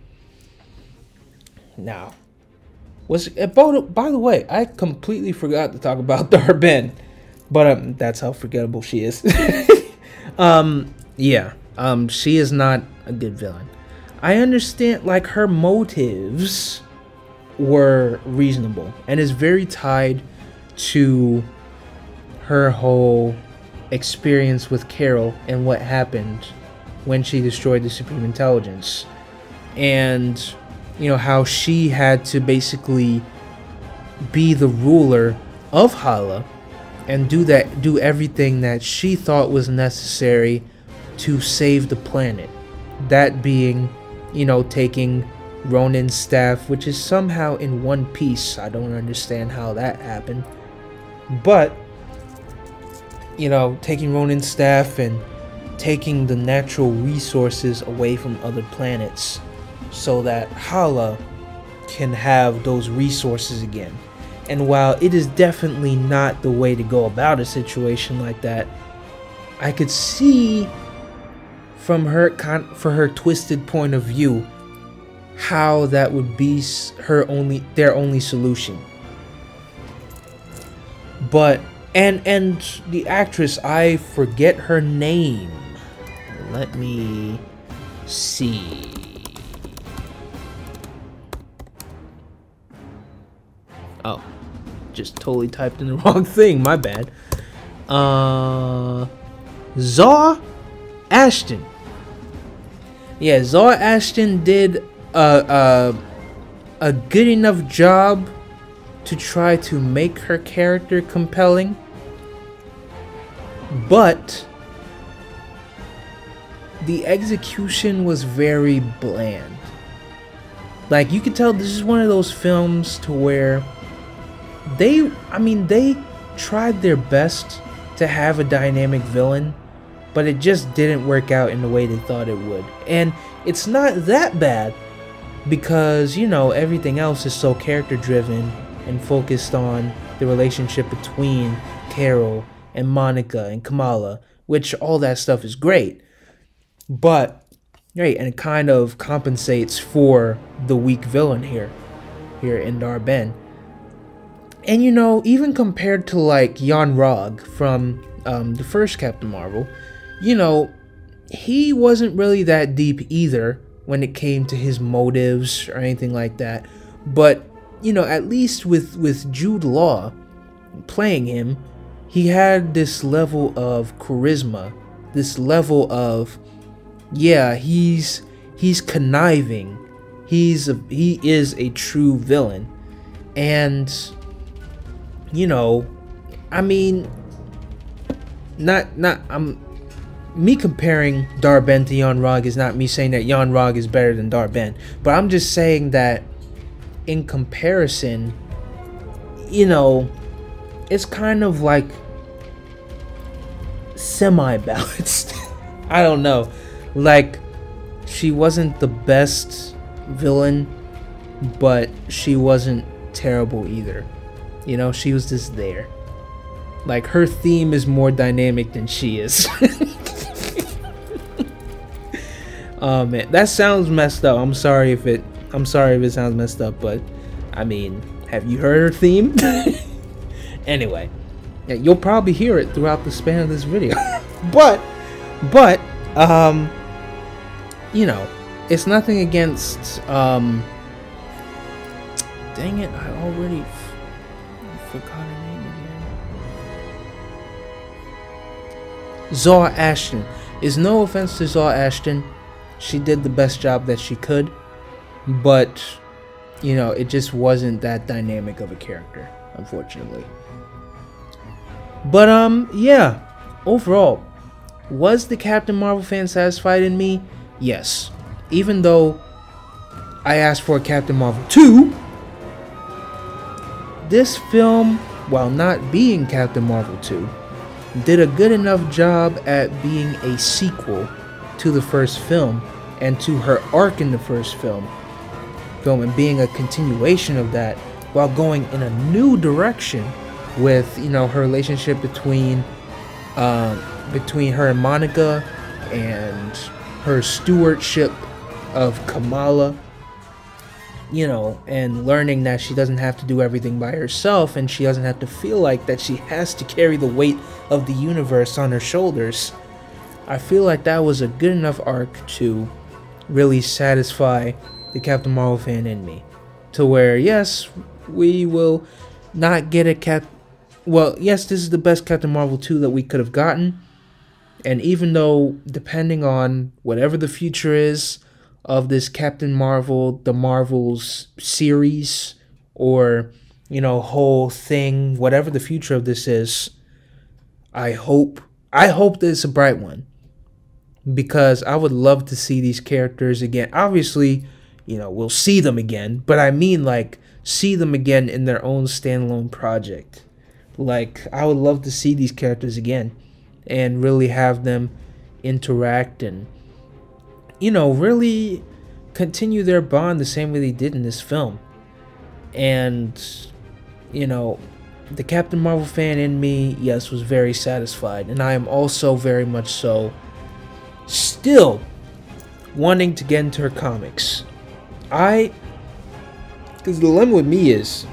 Speaker 1: Now, by the way, I completely forgot to talk about Dar-Benn, but that's how forgettable she is. Yeah, she is not a good villain. I understand, like, her motives were reasonable, and is very tied to her whole experience with Carol and what happened when she destroyed the Supreme Intelligence, and you know how she had to basically be the ruler of Hala and do everything that she thought was necessary to save the planet. That being, you know, taking Ronin's staff, which is somehow in one piece. I don't understand how that happened. But, you know, taking Ronin's staff and taking the natural resources away from other planets so that Hala can have those resources again. And while it is definitely not the way to go about a situation like that, I could see from her her twisted point of view how that would be their only solution. But and the actress, I forget her name. Let me see. Oh, just totally typed in the wrong thing, my bad. Zawe Ashton. Yeah, Zawe Ashton did a good enough job to try to make her character compelling, but the execution was very bland. Like, you could tell this is one of those films to where they tried their best to have a dynamic villain, but it just didn't work out in the way they thought it would. And it's not that bad because, you know, everything else is so character driven and focused on the relationship between Carol and Monica and Kamala, which all that stuff is great. But, right, and it kind of compensates for the weak villain here in Dar-Benn. And, you know, even compared to, like, Yon-Rogg from the first Captain Marvel, you know, he wasn't really that deep either when it came to his motives or anything like that. But, you know, at least with Jude Law playing him, he had this level of charisma, this level of, yeah, he's conniving, he is a true villain. And you know, I mean, me comparing Dar-Benn to Yon-Rogg is not me saying that Yon-Rogg is better than Dar-Benn, but I'm just saying that in comparison, you know, it's kind of like semi-balanced. I don't know. Like, she wasn't the best villain, but she wasn't terrible either. You know, she was just there. Like, her theme is more dynamic than she is. Oh man, that sounds messed up. I'm sorry if it sounds messed up, but I mean, have you heard her theme? Anyway, yeah, you'll probably hear it throughout the span of this video. but you know, it's nothing against dang it, I already forgot her name again. Zawe Ashton. Is no offense to Zawe Ashton. She did the best job that she could, but you know, it just wasn't that dynamic of a character, unfortunately. But yeah, overall, was the Captain Marvel fan satisfied in me? Yes. Even though I asked for a Captain Marvel 2, this film, while not being Captain Marvel 2, did a good enough job at being a sequel to the first film and to her arc in the first film and being a continuation of that, while going in a new direction with, you know, her relationship between her and Monica, and her stewardship of Kamala, you know, and learning that she doesn't have to do everything by herself, and she doesn't have to feel like that she has to carry the weight of the universe on her shoulders. I feel like that was a good enough arc to really satisfy the Captain Marvel fan in me, to where, yes, we will not get a well, yes, this is the best Captain Marvel 2 that we could have gotten, and even though, depending on whatever the future is of this Captain Marvel, the Marvels series, or, you know, whole thing, whatever the future of this is, I hope that it's a bright one, because I would love to see these characters again. Obviously, you know, we'll see them again, but I mean, like, see them again in their own standalone project. Like, I would love to see these characters again and really have them interact and, you know, really continue their bond the same way they did in this film. And, you know, the Captain Marvel fan in me, yes, was very satisfied, and I am also very much so still wanting to get into her comics. Because the dilemma with me is,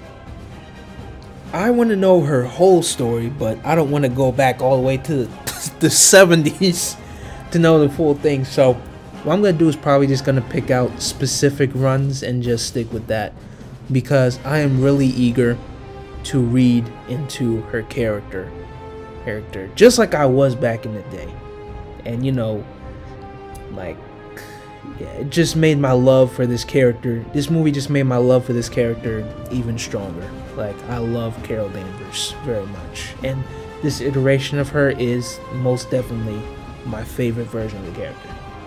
Speaker 1: I want to know her whole story, but I don't want to go back all the way to the 70s to know the full thing. So what I'm going to do is probably just going to pick out specific runs and just stick with that, because I am really eager to read into her character, just like I was back in the day. And, you know, like, yeah, it just made my love for this character, this movie just made my love for this character even stronger. Like, I love Carol Danvers very much, and this iteration of her is most definitely my favorite version of the character.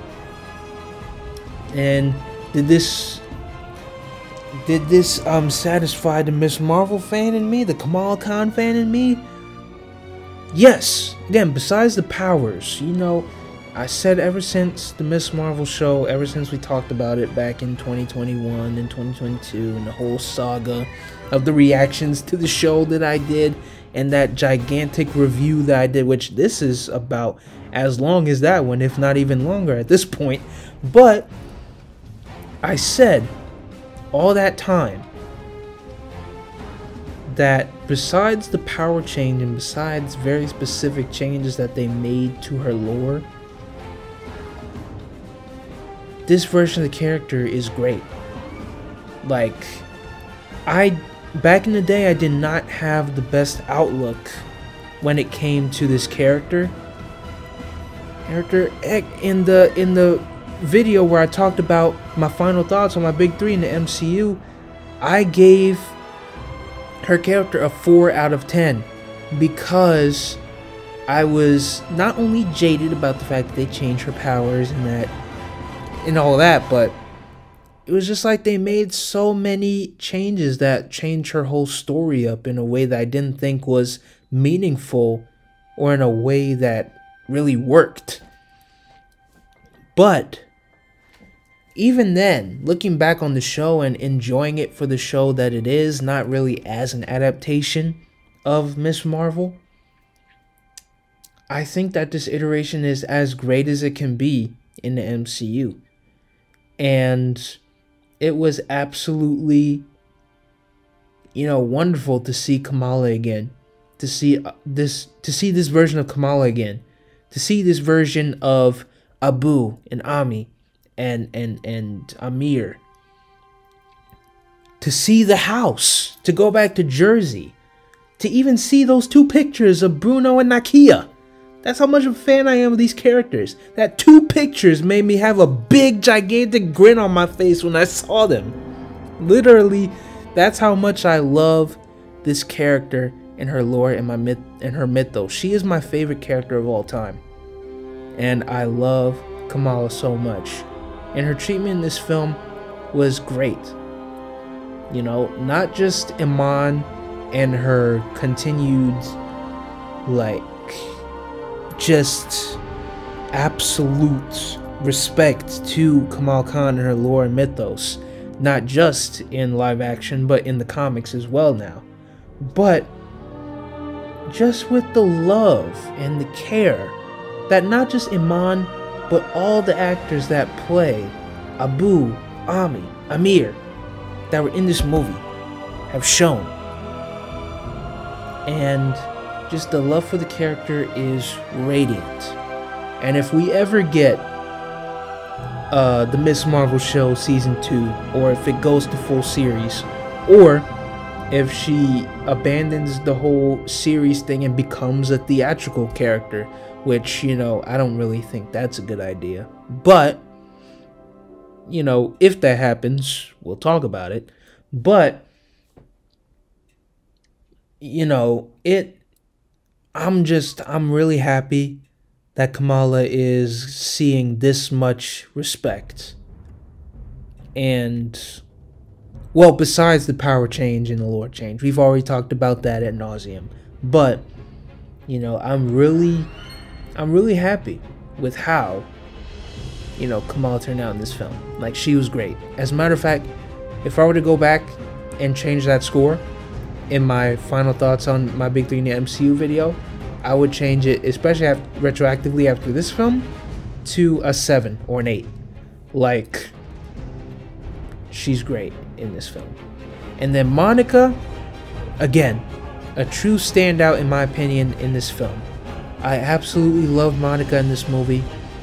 Speaker 1: And did this satisfy the Ms. Marvel fan in me, the Kamala Khan fan in me? Yes. Again, besides the powers, you know, I said ever since the Ms. Marvel show, ever since we talked about it back in 2021 and 2022, and the whole saga of the reactions to the show that I did, and that gigantic review that I did, which this is about as long as that one, if not even longer at this point. But I said all that time that besides the power change and besides very specific changes that they made to her lore, this version of the character is great. Like, back in the day, I did not have the best outlook when it came to this character. In the video where I talked about my final thoughts on my big three in the MCU, I gave her character a 4 out of 10 because I was not only jaded about the fact that they changed her powers and all that, but it was just like they made so many changes that changed her whole story up in a way that I didn't think was meaningful or in a way that really worked. But even then, looking back on the show and enjoying it for the show that it is, not really as an adaptation of Ms. Marvel, I think that this iteration is as great as it can be in the MCU. And it was absolutely, wonderful to see Kamala again. To see this version of Kamala again. To see this version of Abu and Ami and Amir. To see the house. To go back to Jersey. To even see those 2 pictures of Bruno and Nakia. That's how much of a fan I am of these characters. That 2 pictures made me have a big, gigantic grin on my face when I saw them. Literally, that's how much I love this character and her lore and her mythos. She is my favorite character of all time. And I love Kamala so much. And her treatment in this film was great. Not just Iman and her continued, just absolute respect to Kamal Khan and her lore and mythos, not just in live action but in the comics as well now, but just with the love and the care that not just Iman but all the actors that play Abu, Ami, Amir that were in this movie have shown. And just the love for the character is radiant. And if we ever get the Ms. Marvel show season 2, or if it goes to full series, or if she abandons the whole series thing and becomes a theatrical character, which, I don't really think that's a good idea. But, if that happens, we'll talk about it. But, I'm really happy that Kamala is seeing this much respect. And, well, besides the power change and the lore change, we've already talked about that ad nauseum. But, I'm really happy with how, Kamala turned out in this film. She was great. As a matter of fact, if I were to go back and change that score in my final thoughts on my Big 3 in the MCU video, I would change it, especially retroactively after this film, to a 7 or an 8. She's great in this film. And then Monica, again, a true standout in my opinion in this film. I absolutely love Monica in this movie.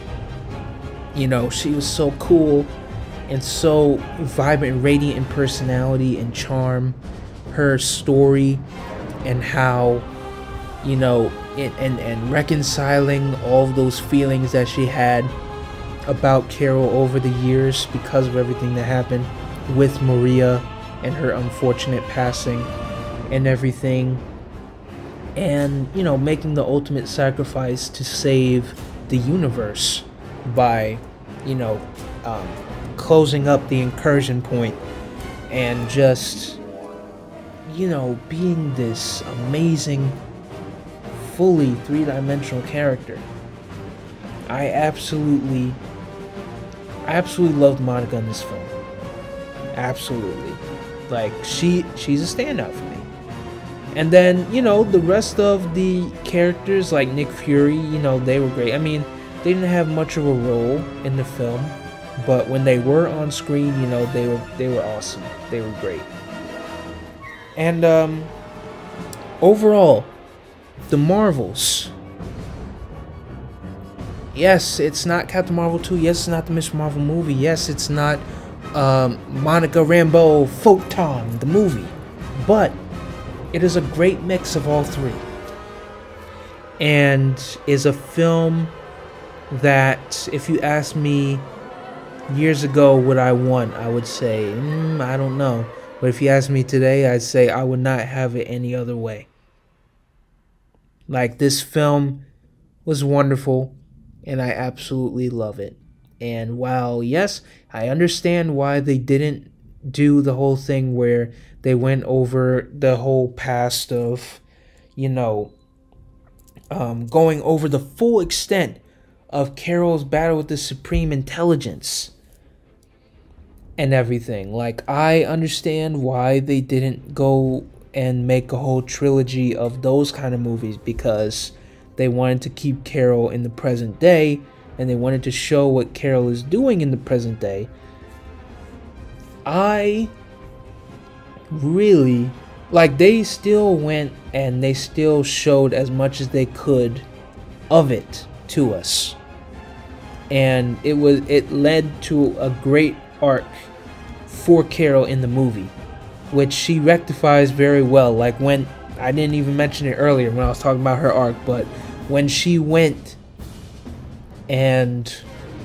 Speaker 1: She was so cool and so vibrant and radiant in personality and charm. Her story and how, and reconciling all of those feelings that she had about Carol over the years because of everything that happened with Maria and her unfortunate passing and everything. And, making the ultimate sacrifice to save the universe by, closing up the incursion point and just, being this amazing, fully 3-dimensional character. I absolutely loved Monica in this film. Absolutely. She's a standout for me. And then, the rest of the characters, like Nick Fury, they were great. I mean, they didn't have much of a role in the film, but when they were on screen, they were awesome. They were great. And overall, the Marvels. Yes, it's not Captain Marvel 2. Yes, it's not the Ms. Marvel movie. Yes, it's not Monica Rambeau Photon, the movie. But it is a great mix of all three. And is a film that, if you ask me Years ago, what I want, I would say, I don't know. But if you ask me today, I'd say I would not have it any other way. Like, this film was wonderful, and I absolutely love it. And while, yes, I understand why they didn't do the whole thing where they went over the whole past of, going over the full extent of Carol's battle with the Supreme Intelligence and everything. Like, I understand why they didn't go and make a whole trilogy of those kind of movies, because they wanted to keep Carol in the present day, and they wanted to show what Carol is doing in the present day. I really, like, they still went and they still showed as much as they could of it to us. And it led to a great arc for Carol in the movie, which she rectifies very well. Like, when, I didn't even mention it earlier when I was talking about her arc, but when she went and,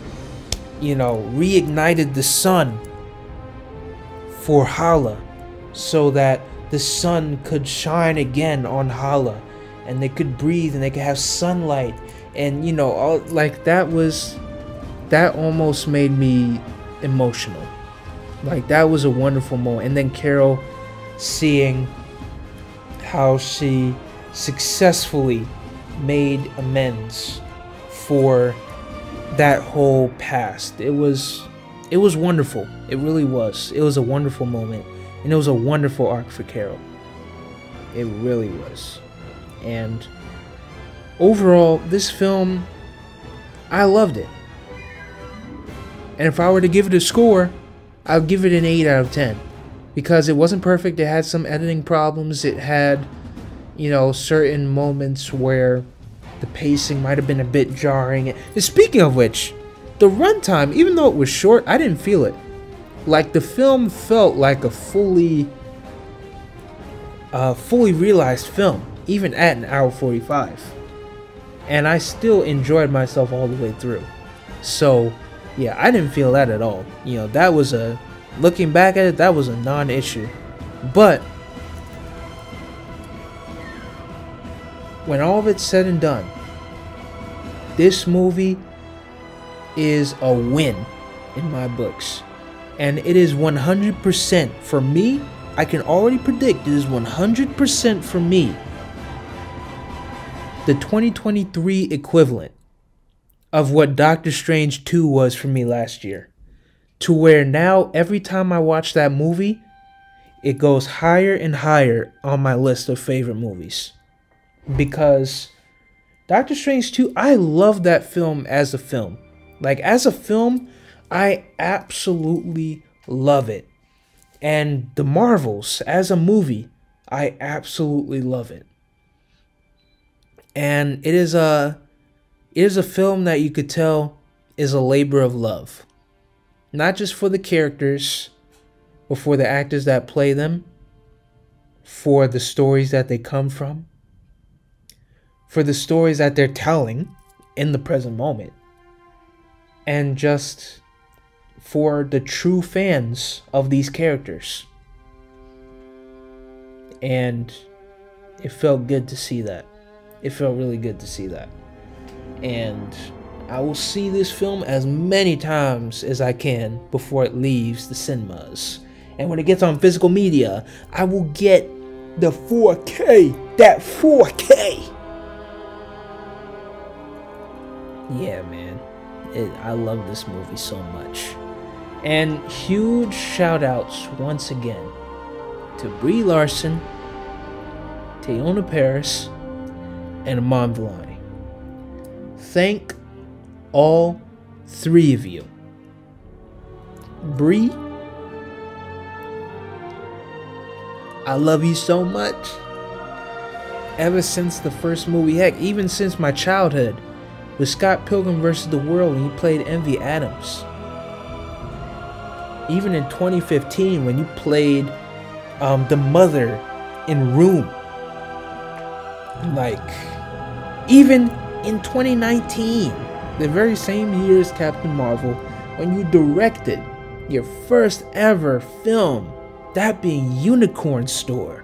Speaker 1: reignited the sun for Hala, so that the sun could shine again on Hala, and they could breathe and they could have sunlight, and all, like, that almost made me emotional. Like, that was a wonderful moment. And then Carol seeing how she successfully made amends for that whole past. It was wonderful. It really was. It was a wonderful moment. And it was a wonderful arc for Carol. It really was. And overall, this film, I loved it. And if I were to give it a score, I'll give it an 8 out of 10. Because it wasn't perfect. It had some editing problems. It had, certain moments where the pacing might have been a bit jarring. And speaking of which, the runtime, even though it was short, I didn't feel it. Like, the film felt like a fully realized film, even at an hour 45. And I still enjoyed myself all the way through. So, yeah, I didn't feel that at all. That was looking back at it, that was a non-issue. But when all of it's said and done, this movie is a win in my books. And it is 100% for me. I can already predict it is 100% for me the 2023 equivalent of what Doctor Strange 2 was for me last year. To where now, every time I watch that movie, it goes higher and higher on my list of favorite movies. Because Doctor Strange 2, I love that film as a film. Like, as a film, I absolutely love it. And The Marvels, as a movie, I absolutely love it. And it is a film that you could tell is a labor of love. Not just for the characters, but for the actors that play them, for the stories that they come from, for the stories that they're telling in the present moment, and just for the true fans of these characters. And it felt good to see that. It felt really good to see that. And I will see this film as many times as I can before it leaves the cinemas. And when it gets on physical media, I will get the 4K. That 4K. Yeah, man. I love this movie so much. And huge shout outs once again to Brie Larson, Teyonah Parris, and Iman Vellani. Thank all three of you. Brie, I love you so much. Ever since the first movie, heck, even since my childhood, with Scott Pilgrim vs. the World when you played Envy Adams. Even in 2015 when you played the mother in Room. Like, even in 2019, the very same year as Captain Marvel, when you directed your first ever film, that being Unicorn Store.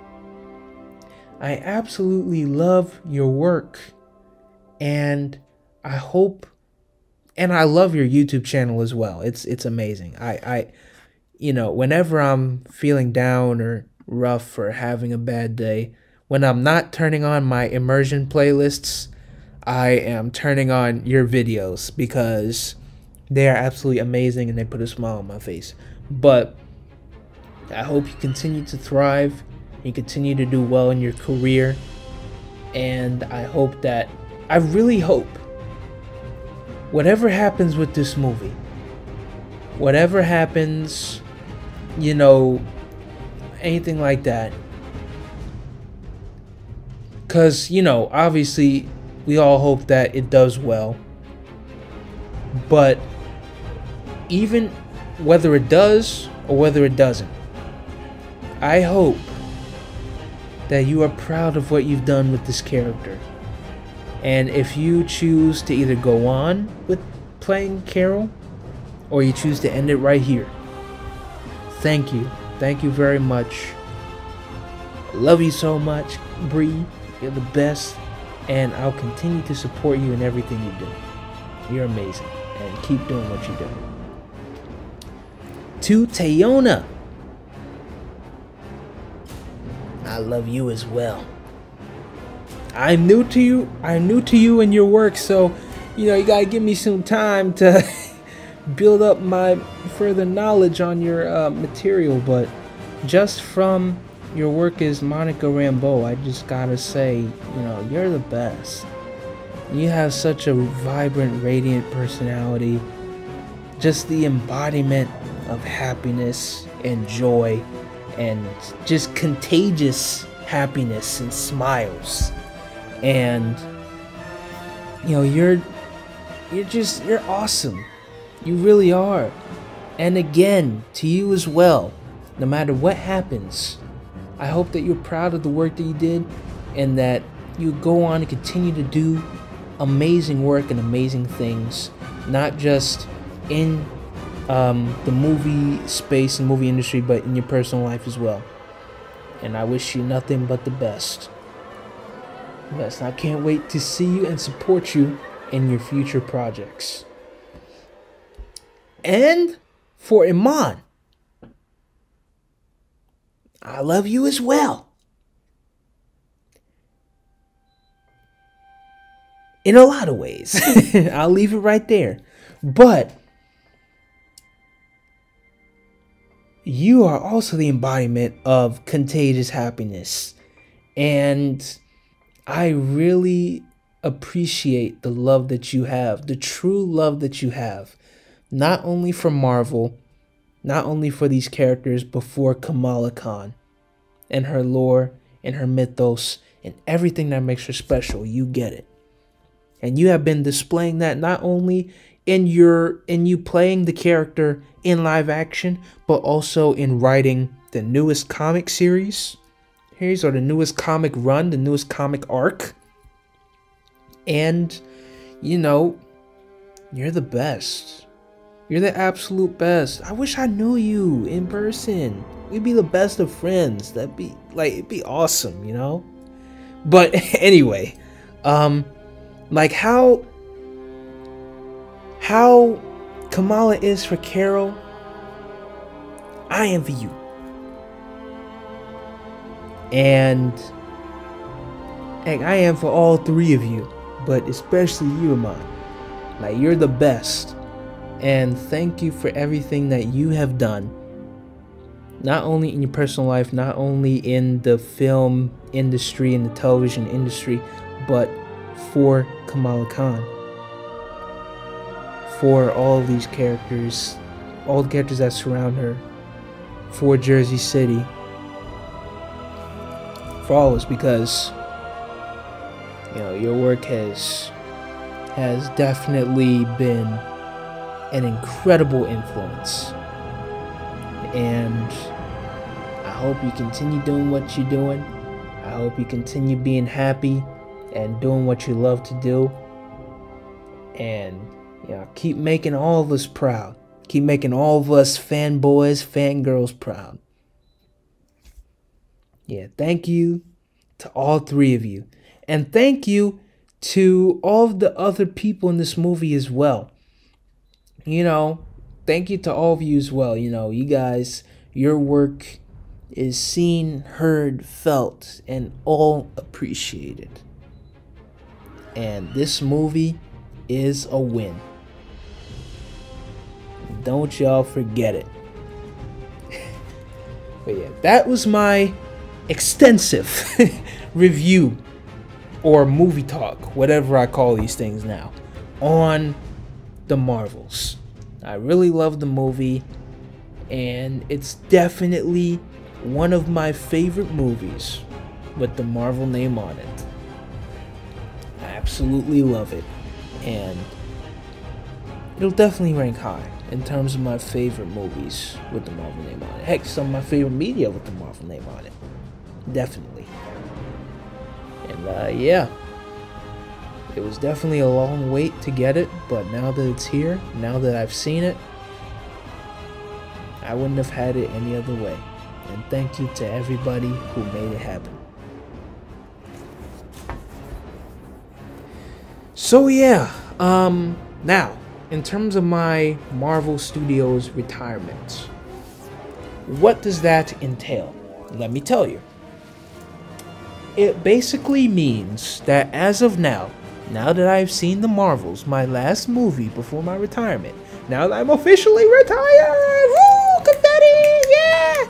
Speaker 1: I absolutely love your work, and I hope, and I love your YouTube channel as well. It's amazing. I whenever I'm feeling down or rough or having a bad day, when I'm not turning on my immersion playlists, I am turning on your videos because they are absolutely amazing and they put a smile on my face. But I hope you continue to thrive, you continue to do well in your career, and I really hope whatever happens with this movie, whatever happens, anything like that, because obviously we all hope that it does well, but even whether it does or whether it doesn't, I hope that you are proud of what you've done with this character. And if you choose to either go on with playing Carol or you choose to end it right here, thank you. Thank you very much. I love you so much, Bree. You're the best. And I'll continue to support you in everything you do. You're amazing. And keep doing what you do. To Tayona, I love you as well. I'm new to you and your work, so you gotta give me some time to build up my further knowledge on your material. But just from your work as Monica Rambeau, I just gotta say, you're the best. You have such a vibrant, radiant personality, just the embodiment of happiness and joy, and just contagious happiness and smiles. And you're awesome. You really are. And again, to you as well, no matter what happens, I hope that you're proud of the work that you did, and that you go on and continue to do amazing work and amazing things, not just in the movie space and movie industry, but in your personal life as well. And I wish you nothing but the best. Yes, I can't wait to see you and support you in your future projects. And for Iman, I love you as well. In a lot of ways. I'll leave it right there. But you are also the embodiment of contagious happiness. And I really appreciate the love that you have, the true love that you have, not only for Marvel, not only for these characters, but for Kamala Khan and her lore and her mythos and everything that makes her special. You get it. And you have been displaying that not only in you playing the character in live action, but also in writing the newest comic series, or the newest comic run, the newest comic arc. And you're the best. You're the absolute best. I wish I knew you in person. We'd be the best of friends. It'd be awesome, But anyway, like how Kamala is for Carol, I am for you. And I am for all three of you, but especially you, Iman. Like, you're the best. And thank you for everything that you have done. Not only in your personal life, not only in the film industry and the television industry, but for Kamala Khan. For all of these characters, all the characters that surround her. For Jersey City. For all of us, because your work has definitely been an incredible influence, and I hope you continue doing what you're doing. I hope you continue being happy and doing what you love to do, and Yeah, keep making all of us proud. Keep making all of us fanboys, fangirls proud. Yeah, thank you to all three of you. And thank you to all of the other people in this movie as well. You know, thank you to all of you as well. You know, you guys, your work is seen, heard, felt, and all appreciated. And this movie is a win. Don't y'all forget it. But yeah, that was my extensive review or movie talk, whatever I call these things now, on The Marvels. I really love the movie, and it's definitely one of my favorite movies with the Marvel name on it. I absolutely love it, and it'll definitely rank high in terms of my favorite movies with the Marvel name on it. Heck, some of my favorite media with the Marvel name on it. Definitely. And yeah, it was definitely a long wait to get it, but now that it's here, now that I've seen it, I wouldn't have had it any other way. And thank you to everybody who made it happen. So yeah, now, in terms of my Marvel Studios retirement, what does that entail? Let me tell you. It basically means that as of now that I've seen The Marvels, my last movie before my retirement, now that I'm officially retired, woo, confetti, yeah!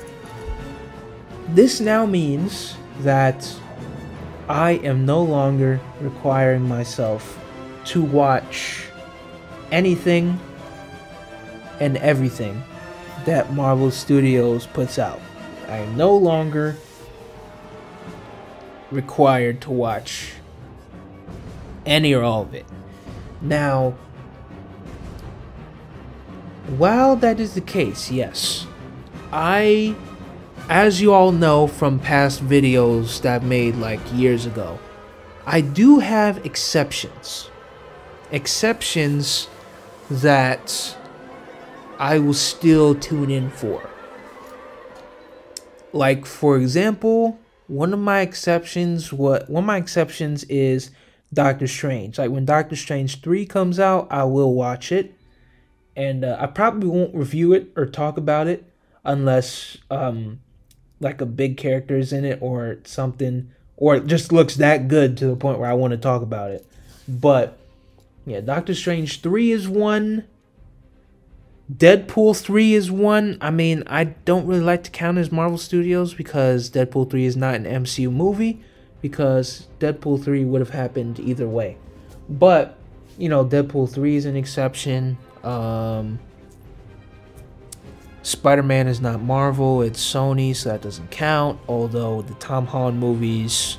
Speaker 1: This now means that I am no longer requiring myself to watch anything and everything that Marvel Studios puts out. I am no longer required to watch any or all of it. Now, while that is the case, yes, as you all know from past videos that I've made like years ago, I do have exceptions. Exceptions that I will still tune in for. Like, for example, one of my exceptions is Doctor Strange. Like, when Doctor Strange 3 comes out, I will watch it. And I probably won't review it or talk about it unless like a big character is in it or something, or it just looks that good to the point where I want to talk about it. But yeah, Doctor Strange 3 is one. Deadpool 3 is one. I mean, I don't really like to count as Marvel Studios because Deadpool 3 is not an MCU movie, because Deadpool 3 would have happened either way. But, you know, Deadpool 3 is an exception. Spider-Man is not Marvel, it's Sony, so that doesn't count. Although the Tom Holland movies,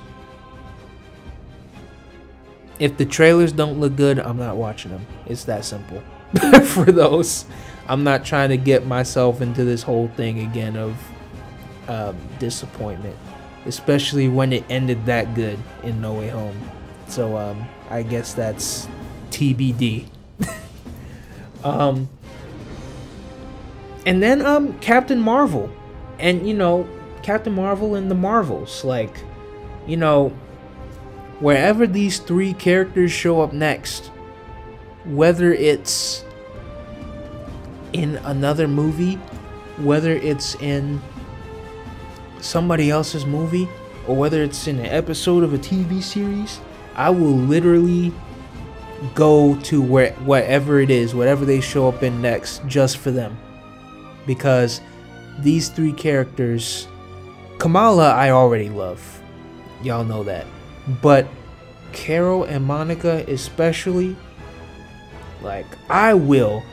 Speaker 1: if the trailers don't look good, I'm not watching them. It's that simple. For those, I'm not trying to get myself into this whole thing again of disappointment, especially when it ended that good in No Way Home. So I guess that's TBD. And then Captain Marvel, and you know, Captain Marvel and the Marvels, like, you know, wherever these three characters show up next, whether it's in another movie, whether it's in somebody else's movie, or whether it's in an episode of a TV series, I will literally go to whatever it is, whatever they show up in next, just for them. Because these three characters, Kamala I already love, y'all know that, but Carol and Monica especially, like, I will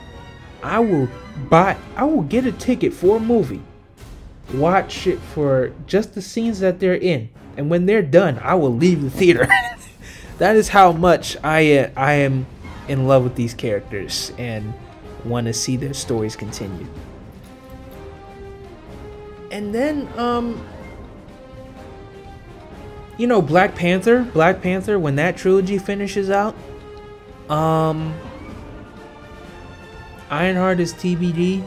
Speaker 1: get a ticket for a movie, watch it for just the scenes that they're in, and when they're done, I will leave the theater. That is how much I am in love with these characters and want to see their stories continue. And then, you know, Black Panther, when that trilogy finishes out, Ironheart is TBD.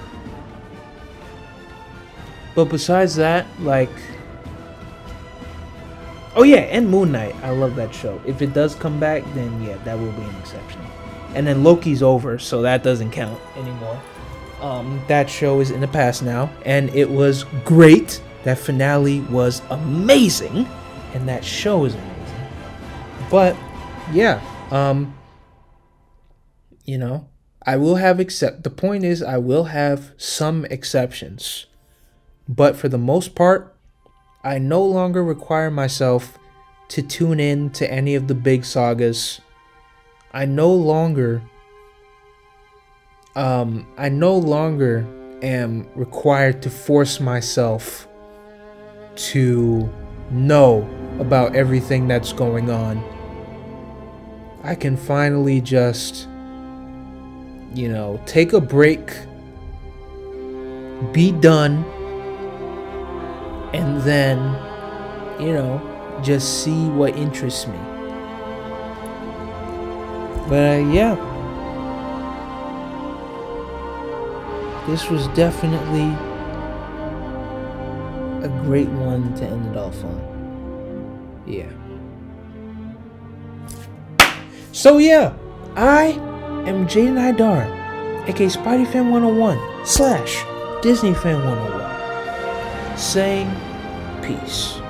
Speaker 1: But besides that, like... Oh yeah, and Moon Knight. I love that show. If it does come back, then yeah, that will be an exception. And then Loki's over, so that doesn't count anymore. That show is in the past now, and it was great. That finale was amazing, and that show is amazing. But yeah, you know, I will have the point is I will have some exceptions. But for the most part, I no longer require myself to tune in to any of the big sagas. I no longer am required to force myself to know about everything that's going on. I can finally just, you know, take a break, be done, and then, you know, just see what interests me. But yeah, this was definitely a great one to end it off on. Yeah. So yeah, I am Jaden Idar, aka SpideyFan101 / DisneyFan101, saying peace.